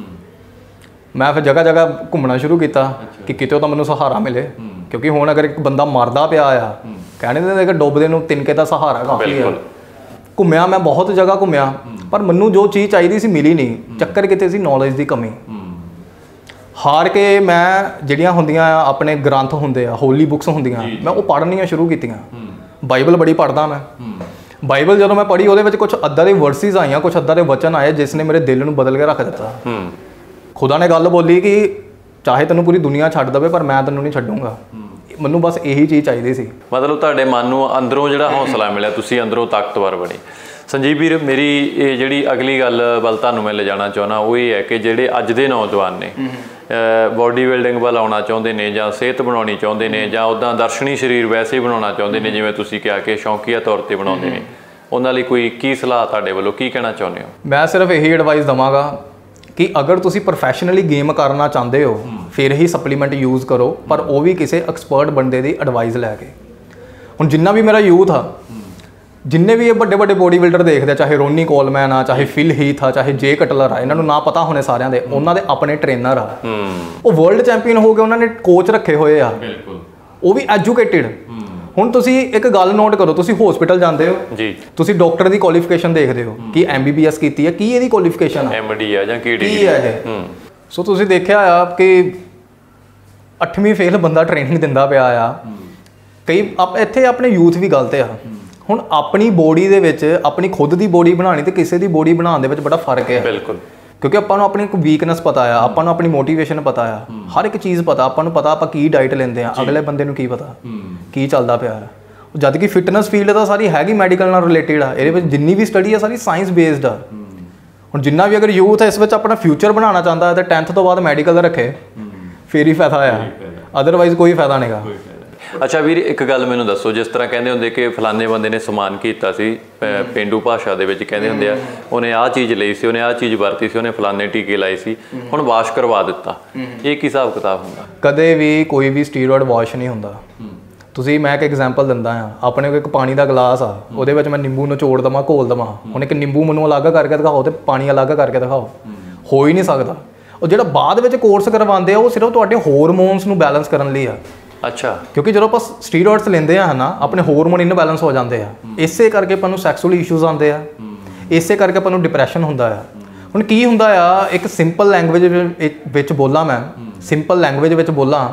ਮੈਂ ਫਿਰ ਜਗ੍ਹਾ ਜਗ੍ਹਾ ਘੁੰਮਣਾ ਸ਼ੁਰੂ ਕੀਤਾ ਕਿ ਕਿਤੇ ਤਾਂ ਮੈਨੂੰ ਸਹਾਰਾ ਮਿਲੇ, ਕਿਉਂਕਿ ਹੁਣ ਅਗਰ ਇੱਕ ਬੰਦਾ ਮਰਦਾ ਪਿਆ ਆ, ਕਹਿਣੇ ਦੇ ਕਿ ਡੁੱਬਦੇ ਨੂੰ ਤਿਨਕੇ ਦਾ ਸਹਾਰਾ ਕਾਫੀ ਆ। ਘੁੰਮਿਆ ਮੈਂ, ਬਹੁਤ ਜਗ੍ਹਾ ਘੁੰਮਿਆ, ਪਰ ਮੈਨੂੰ ਜੋ ਚੀਜ਼ ਚਾਹੀਦੀ ਸੀ ਮਿਲੀ ਨਹੀਂ। ਚੱਕਰ ਕਿਤੇ ਸੀ, ਨੌਲੇਜ ਦੀ ਕਮੀ। ਹਾਰ ਕੇ ਮੈਂ ਜਿਹੜੀਆਂ ਹੁੰਦੀਆਂ ਆ ਆਪਣੇ ਗ੍ਰੰਥ ਹੁੰਦੇ ਆ, ਹੋਲੀ ਬੁੱਕਸ ਹੁੰਦੀਆਂ, ਮੈਂ ਉਹ ਪੜ੍ਹਨੀਆਂ ਸ਼ੁਰੂ ਕੀਤੀਆਂ। ਬਾਈਬਲ ਬੜੀ ਪੜ੍ਹਦਾ ਮੈਂ। ਬਾਈਬਲ ਜਦੋਂ ਮੈਂ ਪੜ੍ਹੀ, ਉਹਦੇ ਵਿੱਚ ਕੁਝ ਅੱਦਾਂ ਦੇ ਵਰਸਿਸ ਆਈਆਂ, ਕੁਝ ਅੱਦਾਂ ਦੇ ਵਚਨ ਆਏ ਜਿਸ ਨੇ ਮੇਰੇ ਦਿਲ ਨੂੰ ਬਦਲ ਕੇ ਰੱਖ ਦਿੱਤਾ। ਖੁਦਾ ਨੇ ਗੱਲ ਬੋਲੀ ਕਿ ਚਾਹੇ ਤੈਨੂੰ ਪੂਰੀ ਦੁਨੀਆ ਛੱਡ ਦੇਵੇ, ਪਰ ਮੈਂ ਤੈਨੂੰ ਨਹੀਂ ਛੱਡੂੰਗਾ। ਮੈਨੂੰ ਬਸ ਇਹੀ ਚੀਜ਼ ਚਾਹੀਦੀ ਸੀ। ਮਤਲਬ ਤੁਹਾਡੇ ਮਨ ਨੂੰ ਅੰਦਰੋਂ ਜਿਹੜਾ ਹੌਸਲਾ ਮਿਲਿਆ, ਤੁਸੀਂ ਅੰਦਰੋਂ ਤਾਕਤਵਰ ਬਣੇ। ਸੰਜੀਵ ਵੀਰ, ਮੇਰੀ ਇਹ ਜਿਹੜੀ ਅਗਲੀ ਗੱਲ ਵੱਲ ਤੁਹਾਨੂੰ ਮੈਂ ਲਿਜਾਣਾ ਚਾਹੁੰਦਾ, ਉਹ ਇਹ ਹੈ ਕਿ ਜਿਹੜੇ ਅੱਜ ਦੇ ਨੌਜਵਾਨ ਨੇ, ਬੋਡੀ ਬਿਲਡਿੰਗ ਵੱਲ ਆਉਣਾ ਚਾਹੁੰਦੇ ਨੇ, ਜਾਂ ਸਿਹਤ ਬਣਾਉਣੀ ਚਾਹੁੰਦੇ ਨੇ, ਜਾਂ ਉੱਦਾਂ ਦਰਸ਼ਨੀ ਸਰੀਰ ਵੈਸੇ ਹੀ ਬਣਾਉਣਾ ਚਾਹੁੰਦੇ ਨੇ, ਜਿਵੇਂ ਤੁਸੀਂ ਕਿਹਾ ਕਿ ਸ਼ੌਂਕੀਆ ਤੌਰ 'ਤੇ ਬਣਾਉਂਦੇ ਨੇ, ਉਹਨਾਂ ਲਈ ਕੋਈ ਕੀ ਸਲਾਹ ਤੁਹਾਡੇ ਵੱਲੋਂ, ਕੀ ਕਹਿਣਾ ਚਾਹੁੰਦੇ ਹੋ? ਮੈਂ ਸਿਰਫ ਇਹੀ ਐਡਵਾਈਸ ਦੇਵਾਂਗਾ ਕਿ ਅਗਰ ਤੁਸੀਂ ਪ੍ਰੋਫੈਸ਼ਨਲੀ ਗੇਮ ਕਰਨਾ ਚਾਹੁੰਦੇ ਹੋ, ਫਿਰ ਹੀ ਸਪਲੀਮੈਂਟ ਯੂਜ਼ ਕਰੋ, ਪਰ ਉਹ ਵੀ ਕਿਸੇ ਐਕਸਪਰਟ ਬੰਦੇ ਦੀ ਐਡਵਾਈਸ ਲੈ ਕੇ। ਹੁਣ ਜਿੰਨਾ ਵੀ ਮੇਰਾ ਯੂਥ ਆ, ਜਿੰਨੇ ਵੀ ਇਹ ਵੱਡੇ ਵੱਡੇ ਬੋਡੀ ਬਿਲਡਰ ਦੇਖਦੇ ਆ, ਚਾਹੇ ਰੋਨੀ ਕੋਲਮੈਨ ਆ, ਚਾਹੇ ਫਿਲ ਹੀਥ ਆ, ਚਾਹੇ ਜੇ ਕਟਲਰ ਆ, ਇਹਨਾਂ ਨੂੰ ਨਾ ਪਤਾ ਹੋਣੇ ਸਾਰਿਆਂ ਦੇ, ਉਹਨਾਂ ਦੇ ਆਪਣੇ ਟ੍ਰੇਨਰ ਆ। ਉਹ ਵਰਲਡ ਚੈਂਪੀਅਨ ਹੋ ਕੇ ਉਹਨਾਂ ਨੇ ਕੋਚ ਰੱਖੇ ਹੋਏ ਆ, ਉਹ ਵੀ ਐਜੂਕੇਟਿਡ। ਹੁਣ ਤੁਸੀਂ ਇੱਕ ਗੱਲ ਨੋਟ ਕਰੋ, ਤੁਸੀਂ ਹਸਪੀਟਲ ਜਾਂਦੇ ਹੋ ਜੀ, ਤੁਸੀਂ ਡਾਕਟਰ ਦੀ ਕੁਆਲੀਫਿਕੇਸ਼ਨ ਦੇਖਦੇ ਹੋ ਕਿ ਐਮ ਬੀ ਬੀ ਐਸ ਕੀਤੀ ਹੈ, ਕੀ ਇਹਦੀ ਕੁਆਲੀਫਿਕੇਸ਼ਨ ਹੈ, ਐਮ ਡੀ ਆ ਜਾਂ ਕੀ ਡੀ ਕੀ ਹੈ ਇਹ। ਸੋ ਤੁਸੀਂ ਦੇਖਿਆ ਆ ਕਿ ਅੱਠਵੀਂ ਫੇਲ ਬੰਦਾ ਟ੍ਰੇਨਿੰਗ ਦਿੰਦਾ ਪਿਆ ਆ। ਕਈ ਆਪ ਇੱਥੇ ਆਪਣੇ ਯੂਥ ਵੀ ਗਲਤ ਆ। ਹੁਣ ਆਪਣੀ ਬੋਡੀ ਦੇ ਵਿੱਚ, ਆਪਣੀ ਖੁਦ ਦੀ ਬੋਡੀ ਬਣਾਉਣੀ ਤੇ ਕਿਸੇ ਦੀ ਬੋਡੀ ਬਣਾਉਣ ਦੇ ਵਿੱਚ ਬੜਾ ਫਰਕ ਹੈ। ਬਿਲਕੁਲ, ਕਿਉਂਕਿ ਆਪਾਂ ਨੂੰ ਆਪਣੀ ਇੱਕ ਵੀਕਨੈਸ ਪਤਾ ਆ, ਆਪਾਂ ਨੂੰ ਆਪਣੀ ਮੋਟੀਵੇਸ਼ਨ ਪਤਾ ਆ, ਹਰ ਇੱਕ ਚੀਜ਼ ਪਤਾ, ਆਪਾਂ ਨੂੰ ਪਤਾ ਆਪਾਂ ਕੀ ਡਾਈਟ ਲੈਂਦੇ ਆ, ਅਗਲੇ ਬੰਦੇ ਨੂੰ ਕੀ ਪਤਾ ਕੀ ਚੱਲਦਾ ਪਿਆ ਹੈ। ਜਦ ਕਿ ਫਿਟਨੈਸ ਫੀਲਡ ਤਾਂ ਸਾਰੀ ਹੈਗੀ ਮੈਡੀਕਲ ਨਾਲ ਰਿਲੇਟਿਡ ਆ, ਇਹਦੇ ਵਿੱਚ ਜਿੰਨੀ ਵੀ ਸਟੱਡੀ ਆ ਸਾਰੀ ਸਾਇੰਸ ਬੇਸਡ ਆ। ਹੁਣ ਜਿੰਨਾ ਵੀ ਅਗਰ ਯੂਥ ਇਸ ਵਿੱਚ ਆਪਣਾ ਫਿਊਚਰ ਬਣਾਉਣਾ ਚਾਹੁੰਦਾ ਹੈ ਤਾਂ ਟੈਂਥ ਤੋਂ ਬਾਅਦ ਮੈਡੀਕਲ ਰੱਖੇ, ਫਿਰ ਹੀ ਫਾਇਦਾ ਆ, ਅਦਰਵਾਈਜ਼ ਕੋਈ ਫਾਇਦਾ ਨਹੀਂਗਾ। ਅੱਛਾ ਵੀਰ, ਇੱਕ ਗੱਲ ਮੈਨੂੰ ਦੱਸੋ, ਜਿਸ ਤਰ੍ਹਾਂ ਕਹਿੰਦੇ ਹੁੰਦੇ ਕਿ ਫਲਾਣੇ ਬੰਦੇ ਨੇ ਸਮਾਨ ਕੀਤਾ ਸੀ, ਪੇਂਡੂ ਭਾਸ਼ਾ ਦੇ ਵਿੱਚ ਕਹਿੰਦੇ ਹੁੰਦੇ ਆ, ਉਹਨੇ ਆਹ ਚੀਜ਼ ਲਈ ਸੀ, ਉਹਨੇ ਆਹ ਚੀਜ਼ ਵਰਤੀ ਸੀ, ਉਹਨੇ ਫਲਾਣੇ ਟੀਕੇ ਲਾਏ ਸੀ, ਹੁਣ ਵਾਸ਼ ਕਰਵਾ ਦਿੱਤਾ, ਇਹ ਕੀ ਹਿਸਾਬ ਕਿਤਾਬ ਹੁੰਦਾ? ਕਦੇ ਵੀ ਕੋਈ ਵੀ ਸਟੀਰੋਇਡ ਵਾਸ਼ ਨਹੀਂ ਹੁੰਦਾ। ਤੁਸੀਂ, ਮੈਂ ਇੱਕ ਐਗਜ਼ਾਮਪਲ ਦਿੰਦਾ ਆ, ਆਪਣੇ ਕੋਲ ਇੱਕ ਪਾਣੀ ਦਾ ਗਲਾਸ ਆ, ਉਹਦੇ ਵਿੱਚ ਮੈਂ ਨਿੰਬੂ ਨਿਚੋੜ ਦੇਵਾਂ, ਘੋਲ ਦੇਵਾਂ, ਹੁਣ ਇੱਕ ਨਿੰਬੂ ਮੈਨੂੰ ਅਲੱਗ ਕਰਕੇ ਦਿਖਾਓ ਤੇ ਪਾਣੀ ਅਲੱਗ ਕਰਕੇ ਦਿਖਾਓ, ਹੋ ਹੀ ਨਹੀਂ ਸਕਦਾ। ਉਹ ਜਿਹੜਾ ਬਾਅਦ ਵਿੱਚ ਕੋਰਸ ਕਰਵਾਉਂਦੇ ਆ, ਉਹ ਸਿਰਫ ਤੁਹਾਡੇ ਹਾਰਮੋਨਸ ਨੂੰ ਬੈਲੈਂਸ ਕਰਨ ਲਈ ਆ। ਅੱਛਾ, ਕਿਉਂਕਿ ਜਦੋਂ ਆਪਾਂ ਸਟੀਰੋਇਡਸ ਲੈਂਦੇ ਆ ਨਾ, ਆਪਣੇ ਹਾਰਮੋਨ ਇਨਬੈਲੈਂਸ ਹੋ ਜਾਂਦੇ ਆ, ਇਸੇ ਕਰਕੇ ਆਪਾਂ ਨੂੰ ਸੈਕਸੁਅਲ ਇਸ਼ੂਜ਼ ਆਉਂਦੇ ਆ, ਇਸੇ ਕਰਕੇ ਆਪਾਂ ਨੂੰ ਡਿਪਰੈਸ਼ਨ ਹੁੰਦਾ ਆ। ਹੁਣ ਕੀ ਹੁੰਦਾ ਆ, ਇੱਕ ਸਿੰਪਲ ਲੈਂਗੁਏਜ ਵਿੱਚ ਬੋਲਾਂ, ਮੈਂ ਸਿੰਪਲ ਲੈਂਗੁਏਜ ਵਿੱਚ ਬੋਲਾਂ,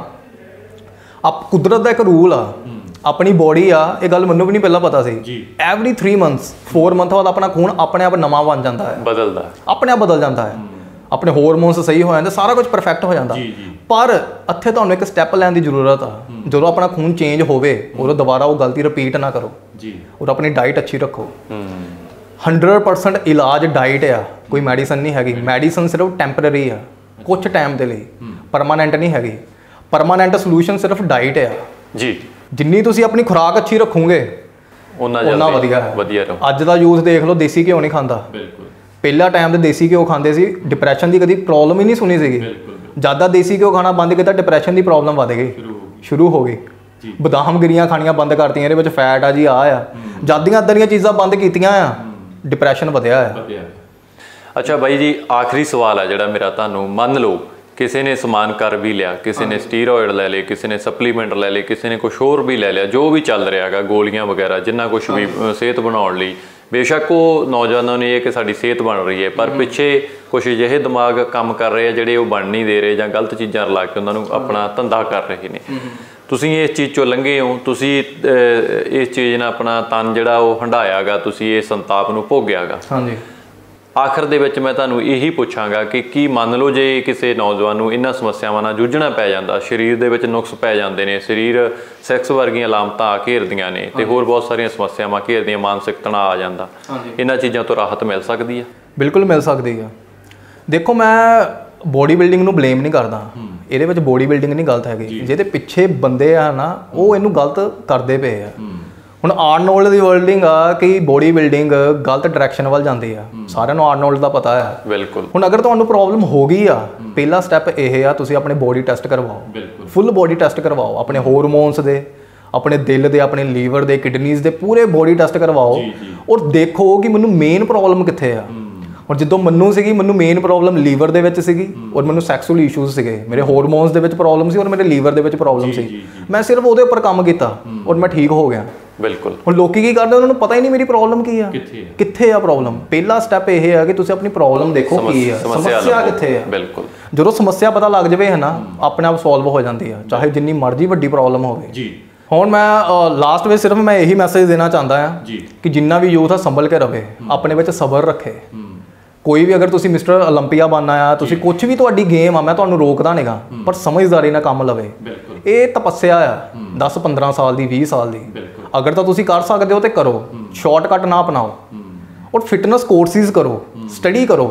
ਆਪ ਕੁਦਰਤ ਦਾ ਇੱਕ ਰੂਲ ਆ, ਆਪਣੀ ਬੋਡੀ ਆ, ਇਹ ਗੱਲ ਮੈਨੂੰ ਵੀ ਨਹੀਂ ਪਹਿਲਾਂ ਪਤਾ ਸੀ, every three months four month ਬਾਅਦ ਆਪਣਾ ਖੂਨ ਆਪਣੇ ਆਪ ਨਵਾਂ ਬਣ ਜਾਂਦਾ ਹੈ, ਬਦਲਦਾ, ਆਪਣੇ ਆਪ ਬਦਲ ਜਾਂਦਾ ਹੈ, ਆਪਣੇ ਹਾਰਮੋਨਸ ਸਹੀ ਹੋ ਜਾਂਦੇ, ਸਾਰਾ ਕੁਝ ਪਰਫੈਕਟ ਹੋ ਜਾਂਦਾ। ਪਰ ਇੱਥੇ ਤੁਹਾਨੂੰ ਇੱਕ ਸਟੈਪ ਲੈਣ ਦੀ ਜ਼ਰੂਰਤ ਆ। ਜਦੋਂ ਆਪਣਾ ਖੂਨ ਚੇਂਜ ਹੋਵੇ, ਉਦੋਂ ਦੁਬਾਰਾ ਉਹ ਗਲਤੀ ਰਿਪੀਟ ਨਾ ਕਰੋ ਜੀ, ਔਰ ਆਪਣੀ ਡਾਈਟ ਅੱਛੀ ਰੱਖੋ। हंड्रेड परसेंट इलाज डाइट आ, कोई मैਡੀਸਨ नहीं हैगी। मैਡੀਸਨ सिर्फ टैंपररी आ, कुछ टाइम के लिए, परमानेंट नहीं हैगी। परमानेंट सोल्यूशन सिर्फ डाइट आ जी। जिन्नी तुसीं अपनी खुराक अच्छी रखोगे उन्ना वधिया है। वधिया रहो। अज दा यूथ देख लो देसी घ्यो नहीं खाता। बिल्कुल। पहला टाइम ते देसी घ्यो खांदे सी, डिप्रैशन की कभी प्रॉब्लम ही नहीं सुनी सीगी। जद दा देसी घ्यो खाना बंद किया डिप्रैशन की प्रॉब्लम वध गई, शुरू हो गई। बदाम गिरियां खानियां बंद करतियां, इहदे विच फैट आ जी, आ आ जद दियां इदां दियां चीज़ां बंद कीतियां आ, डिप्रैशन वधिया है। अच्छा बाई जी, आखिरी सवाल है जिहड़ा मेरा तुहानूं, मान लो किसी ने समान कर भी लिया, किसी ने स्टीरॉयड ले लिए, किसी ने सप्लीमेंट ले लिए, किसी ने कुछ होर भी ले लिया, जो भी चल रहा है गोलियां वगैरह जिन्ना कुछ भी सेहत बनाने लई, बेशक वो नौजवानों ने यह कि साडी सेहत बन रही है, पर पिछे कुछ अजिहे दिमाग काम कर रहे हैं जिहड़े वो बन नहीं दे रहे, जां गलत चीज़ां रला के उन्होंने अपना धंधा कर रहे हैं। तुसीं इस चीज़ चों लंघे हो, तुसीं इस चीज़ ने अपना तन जिहड़ा वो हंडाया गा, तुसीं इस संताप नूं भोगिया गा। हाँ जी। आखिर ਦੇ ਵਿੱਚ ਮੈਂ ਤੁਹਾਨੂੰ ਇਹੀ ਪੁੱਛਾਂਗਾ ਕਿ ਕੀ ਮੰਨ ਲਓ ਜੇ ਕਿਸੇ ਨੌਜਵਾਨ ਨੂੰ ਇਹਨਾਂ ਸਮੱਸਿਆਵਾਂ ਨਾਲ ਜੂਝਣਾ ਪੈ ਜਾਂਦਾ, ਸਰੀਰ ਦੇ ਵਿੱਚ ਨੁਕਸ ਪੈ ਜਾਂਦੇ ਨੇ, ਸਰੀਰ ਸੈਕਸ ਵਰਗੀਆਂ ਅਲਾਮਤਾਂ ਆ ਘੇਰਦੀਆਂ ਨੇ ਤੇ ਹੋਰ ਬਹੁਤ ਸਾਰੀਆਂ ਸਮੱਸਿਆਵਾਂ ਘੇਰਦੀਆਂ, ਮਾਨਸਿਕ ਤਣਾਅ ਆ ਜਾਂਦਾ, ਇਹਨਾਂ ਚੀਜ਼ਾਂ ਤੋਂ ਰਾਹਤ ਮਿਲ ਸਕਦੀ ਹੈ? ਬਿਲਕੁਲ ਮਿਲ ਸਕਦੀ ਹੈ। ਦੇਖੋ ਮੈਂ ਬੋਡੀ ਬਿਲਡਿੰਗ ਨੂੰ ਬਲੇਮ ਨਹੀਂ ਕਰਦਾ, ਇਹਦੇ ਵਿੱਚ ਬੋਡੀ ਬਿਲਡਿੰਗ ਨਹੀਂ ਗਲਤ ਹੈਗੀ, ਜਿਹਦੇ ਪਿੱਛੇ ਬੰਦੇ ਆ ਨਾ ਉਹ ਇਹਨੂੰ ਗਲਤ ਕਰਦੇ ਪਏ ਆ। ਹੁਣ ਆਰਨੋਲਡ ਦੀ ਵਰਲਡਿੰਗ ਆ ਕਿ ਬੋਡੀ ਬਿਲਡਿੰਗ ਗਲਤ ਡਾਇਰੈਕਸ਼ਨ ਵੱਲ ਜਾਂਦੀ ਆ, ਸਾਰਿਆਂ ਨੂੰ ਆਰਨੋਲਡ ਦਾ ਪਤਾ ਹੈ। ਬਿਲਕੁਲ। ਹੁਣ ਅਗਰ ਤੁਹਾਨੂੰ ਪ੍ਰੋਬਲਮ ਹੋ ਗਈ ਆ, ਪਹਿਲਾ ਸਟੈਪ ਇਹ ਆ ਤੁਸੀਂ ਆਪਣੇ ਬੋਡੀ ਟੈਸਟ ਕਰਵਾਓ, ਫੁੱਲ ਬੋਡੀ ਟੈਸਟ ਕਰਵਾਓ, ਆਪਣੇ ਹਾਰਮੋਨਸ ਦੇ, ਆਪਣੇ ਦਿਲ ਦੇ, ਆਪਣੇ ਲੀਵਰ ਦੇ, ਕਿਡਨੀਜ਼ ਦੇ ਪੂਰੇ ਬੋਡੀ ਟੈਸਟ ਕਰਵਾਓ ਔਰ ਦੇਖੋ ਕਿ ਮੈਨੂੰ ਮੇਨ ਪ੍ਰੋਬਲਮ ਕਿੱਥੇ ਆ। ਔਰ ਜਦੋਂ ਮੈਨੂੰ ਸੀਗੀ, ਮੈਨੂੰ ਮੇਨ ਪ੍ਰੋਬਲਮ ਲੀਵਰ ਦੇ ਵਿੱਚ ਸੀਗੀ ਔਰ ਮੈਨੂੰ ਸੈਕਸੁਅਲ ਇਸ਼ੂਜ਼ ਸੀਗੇ, ਮੇਰੇ ਹਾਰਮੋਨਸ ਦੇ ਵਿੱਚ ਪ੍ਰੋਬਲਮ ਸੀ ਔਰ ਮੇਰੇ ਲੀਵਰ ਦੇ ਵਿੱਚ ਪ੍ਰੋਬਲਮ ਸੀ। ਮੈਂ ਸਿਰਫ ਉਹਦੇ ਉੱਪਰ ਕੰਮ ਕੀਤਾ ਔਰ ਮੈਂ ਠੀਕ ਹੋ ਗਿਆ। ਬਿਲਕੁਲ। ਹੁਣ ਲੋਕੀ ਕੀ ਕਰਦੇ, ਉਹਨਾਂ ਨੂੰ ਪਤਾ ਹੀ ਨਹੀਂ ਮੇਰੀ ਪ੍ਰੋਬਲਮ ਕੀ ਆ, ਕਿੱਥੇ ਆ ਪ੍ਰੋਬਲਮ। ਪਹਿਲਾ ਸਟੈਪ ਇਹ ਆ ਕਿ ਤੁਸੀਂ ਆਪਣੀ ਪ੍ਰੋਬਲਮ ਦੇਖੋ ਕੀ ਆ, ਸਮੱਸਿਆ ਕਿੱਥੇ ਆ। ਬਿਲਕੁਲ। ਜਦੋਂ ਸਮੱਸਿਆ ਪਤਾ ਲੱਗ ਜਾਵੇ ਹੈ ਨਾ, ਆਪਣੇ ਆਪ ਸੋਲਵ ਹੋ ਜਾਂਦੀ ਆ, ਚਾਹੇ ਜਿੰਨੀ ਮਰਜ਼ੀ ਵੱਡੀ ਪ੍ਰੋਬਲਮ ਹੋਵੇ ਜੀ। ਹੁਣ ਮੈਂ ਲਾਸਟ ਵਿੱਚ ਸਿਰਫ ਮੈਂ ਇਹੀ ਮੈਸੇਜ ਦੇਣਾ ਚਾਹੁੰਦਾ ਆ ਕਿ ਜਿੰਨਾ ਵੀ ਯੂਥ ਆ ਸੰਭਲ ਕੇ ਰਵੇ, ਆਪਣੇ ਵਿੱਚ ਸਬਰ ਰੱਖੇ। ਕੋਈ ਵੀ ਅਗਰ ਤੁਸੀਂ ਮਿਸਟਰ ਓਲੰਪੀਆ ਬਣਨਾ ਆ, ਤੁਸੀਂ ਕੁਝ ਵੀ ਤੁਹਾਡੀ ਗੇਮ ਆ, ਮੈਂ ਤੁਹਾਨੂੰ ਰੋਕਦਾ ਨਹੀਂਗਾ, ਪਰ ਸਮਝਦਾਰੀ ਨਾਲ ਕੰਮ ਲਵੇ। ਇਹ ਤਪੱਸਿਆ ਆ ਦਸ ਪੰਦਰਾਂ ਸਾਲ ਦੀ, ਵੀਹ ਸਾਲ ਦੀ। ਅਗਰ ਤਾਂ ਤੁਸੀਂ ਕਰ ਸਕਦੇ ਹੋ ਤੇ ਕਰੋ, ਸ਼ਾਰਟਕਟ ਨਾ ਅਪਣਾਓ ਔਰ ਫਿਟਨੈਸ ਕੋਰਸਿਸ ਕਰੋ, ਸਟੱਡੀ ਕਰੋ,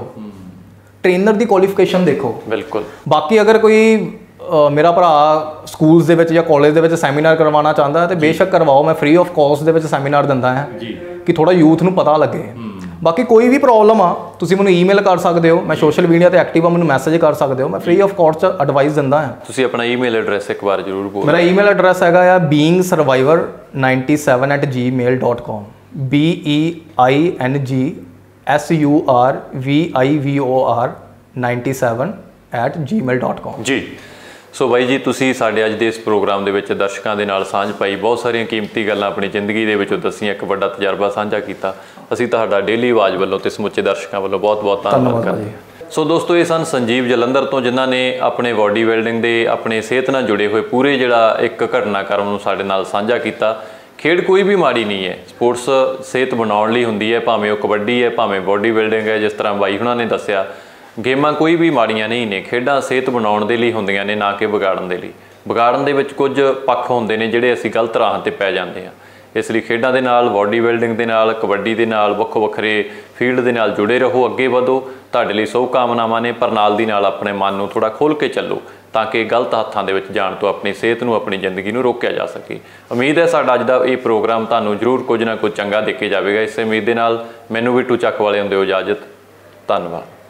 ਟ੍ਰੇਨਰ ਦੀ ਕੁਆਲੀਫਿਕੇਸ਼ਨ ਦੇਖੋ। ਬਿਲਕੁਲ। ਬਾਕੀ ਅਗਰ ਕੋਈ ਮੇਰਾ ਭਰਾ ਸਕੂਲਸ ਦੇ ਵਿੱਚ ਜਾਂ ਕਾਲਜ ਦੇ ਵਿੱਚ ਸੈਮੀਨਾਰ ਕਰਵਾਉਣਾ ਚਾਹੁੰਦਾ ਤੇ ਬੇਸ਼ੱਕ ਕਰਵਾਓ, ਮੈਂ ਫ੍ਰੀ ਆਫ ਕਾਸਟ ਦੇ ਵਿੱਚ ਸੈਮੀਨਾਰ ਦਿੰਦਾ ਹਾਂ ਕਿ ਥੋੜਾ ਯੂਥ ਨੂੰ ਪਤਾ ਲੱਗੇ। ਬਾਕੀ ਕੋਈ ਵੀ ਪ੍ਰੋਬਲਮ ਆ ਤੁਸੀਂ ਮੈਨੂੰ ਈਮੇਲ ਕਰ ਸਕਦੇ ਹੋ, ਮੈਂ ਸੋਸ਼ਲ ਮੀਡੀਆ ਤੇ ਐਕਟਿਵ ਆ, ਮੈਨੂੰ ਮੈਸੇਜ ਕਰ ਸਕਦੇ ਹੋ, ਮੈਂ ਫ੍ਰੀ ਆਫ ਕਾਸਟ ਐਡਵਾਈਸ ਦਿੰਦਾ ਹਾਂ। ਤੁਸੀਂ ਆਪਣਾ ਈਮੇਲ ਐਡਰੈਸ ਇੱਕ ਵਾਰ ਜ਼ਰੂਰ ਬੋਲੋ। ਮੇਰਾ ਈਮੇਲ ਐਡਰੈਸ ਹੈਗਾ ਆ being survivor ninety seven at Gmail dot com, B E I N G S U R V I V O R ninety seven at Gmail dot ਕਾਮ ਜੀ। ਸੋ ਬਾਈ ਜੀ, ਤੁਸੀਂ ਸਾਡੇ ਅੱਜ ਦੇ ਇਸ ਪ੍ਰੋਗਰਾਮ ਦੇ ਵਿੱਚ ਦਰਸ਼ਕਾਂ ਦੇ ਨਾਲ ਸਾਂਝ ਪਾਈ, ਬਹੁਤ ਸਾਰੀਆਂ ਕੀਮਤੀ ਗੱਲਾਂ ਆਪਣੀ ਜ਼ਿੰਦਗੀ ਦੇ ਵਿੱਚੋਂ ਦੱਸੀਆਂ, ਇੱਕ ਵੱਡਾ ਤਜਰਬਾ ਸਾਂਝਾ ਕੀਤਾ। ਅਸੀਂ ਤੁਹਾਡਾ ਡੇਲੀ ਆਵਾਜ਼ ਵੱਲੋਂ ਤੇ ਸਮੁੱਚੇ ਦਰਸ਼ਕਾਂ ਵੱਲੋਂ ਬਹੁਤ ਬਹੁਤ ਧੰਨਵਾਦ ਕਰਦੇ ਹਾਂ। ਸੋ ਦੋਸਤੋ, ਇਹ ਸਨ ਸੰਜੀਵ ਜਲੰਧਰ ਤੋਂ, ਜਿਨ੍ਹਾਂ ਨੇ ਆਪਣੇ ਬਾਡੀ ਬਿਲਡਿੰਗ ਦੇ, ਆਪਣੇ ਸਿਹਤ ਨਾਲ ਜੁੜੇ ਹੋਏ ਪੂਰੇ ਜਿਹੜਾ ਇੱਕ ਘਟਨਾਕ੍ਰਮ ਨੂੰ ਸਾਡੇ ਨਾਲ ਸਾਂਝਾ ਕੀਤਾ। ਖੇਡ ਕੋਈ ਵੀ ਮਾੜੀ ਨਹੀਂ ਹੈ, ਸਪੋਰਟਸ ਸਿਹਤ ਬਣਾਉਣ ਲਈ ਹੁੰਦੀ ਹੈ, ਭਾਵੇਂ ਉਹ ਕਬੱਡੀ ਹੈ, ਭਾਵੇਂ ਬਾਡੀ ਬਿਲਡਿੰਗ ਹੈ। ਜਿਸ ਤਰ੍ਹਾਂ ਬਾਈ ਹੁਣਾਂ ਨੇ ਦੱਸਿਆ, ਗੇਮਾਂ ਕੋਈ ਵੀ ਮਾੜੀਆਂ ਨਹੀਂ ਨੇ, ਖੇਡਾਂ ਸਿਹਤ ਬਣਾਉਣ ਦੇ ਲਈ ਹੁੰਦੀਆਂ ਨੇ, ਨਾ ਕਿ ਵਿਗਾੜਨ ਦੇ ਲਈ। ਵਿਗਾੜਨ ਦੇ ਵਿੱਚ ਕੁਝ ਪੱਖ ਹੁੰਦੇ ਨੇ ਜਿਹੜੇ ਅਸੀਂ ਗਲਤ ਰਾਹਾਂ 'ਤੇ ਪੈ ਜਾਂਦੇ ਹਾਂ। ਇਸ ਲਈ ਖੇਡਾਂ ਦੇ ਨਾਲ, ਬਾਡੀ ਬਿਲਡਿੰਗ ਦੇ ਨਾਲ, ਕਬੱਡੀ ਦੇ ਨਾਲ, ਵੱਖੋ ਵੱਖਰੇ ਫੀਲਡ ਦੇ ਨਾਲ ਜੁੜੇ ਰਹੋ, ਅੱਗੇ ਵਧੋ। ਤੁਹਾਡੇ ਲਈ ਸੌ ਕਾਮਨਾਵਾਂ ਨੇ, ਪਰ ਨਾਲ ਦੀ ਨਾਲ ਆਪਣੇ ਮਨ ਨੂੰ ਥੋੜ੍ਹਾ ਖੋਲ੍ਹ ਕੇ ਚੱਲੋ ਤਾਂ ਕਿ ਗਲਤ ਹੱਥਾਂ ਦੇ ਵਿੱਚ ਜਾਣ ਤੋਂ ਆਪਣੀ ਸਿਹਤ ਨੂੰ, ਆਪਣੀ ਜ਼ਿੰਦਗੀ ਨੂੰ ਰੋਕਿਆ ਜਾ ਸਕੇ। ਉਮੀਦ ਹੈ ਸਾਡਾ ਅੱਜ ਦਾ ਇਹ ਪ੍ਰੋਗਰਾਮ ਤੁਹਾਨੂੰ ਜ਼ਰੂਰ ਕੁਝ ਨਾ ਕੁਝ ਚੰਗਾ ਦੇ ਕੇ ਜਾਵੇਗਾ। ਇਸੇ ਉਮੀਦ ਦੇ ਨਾਲ ਮੈਨੂੰ ਬਿੱਟੂ ਚੱਕ ਵਾਲਿਆਂ ਨੂੰ ਦਿਓ ਇਜਾਜ਼ਤ। ਧੰਨਵਾਦ।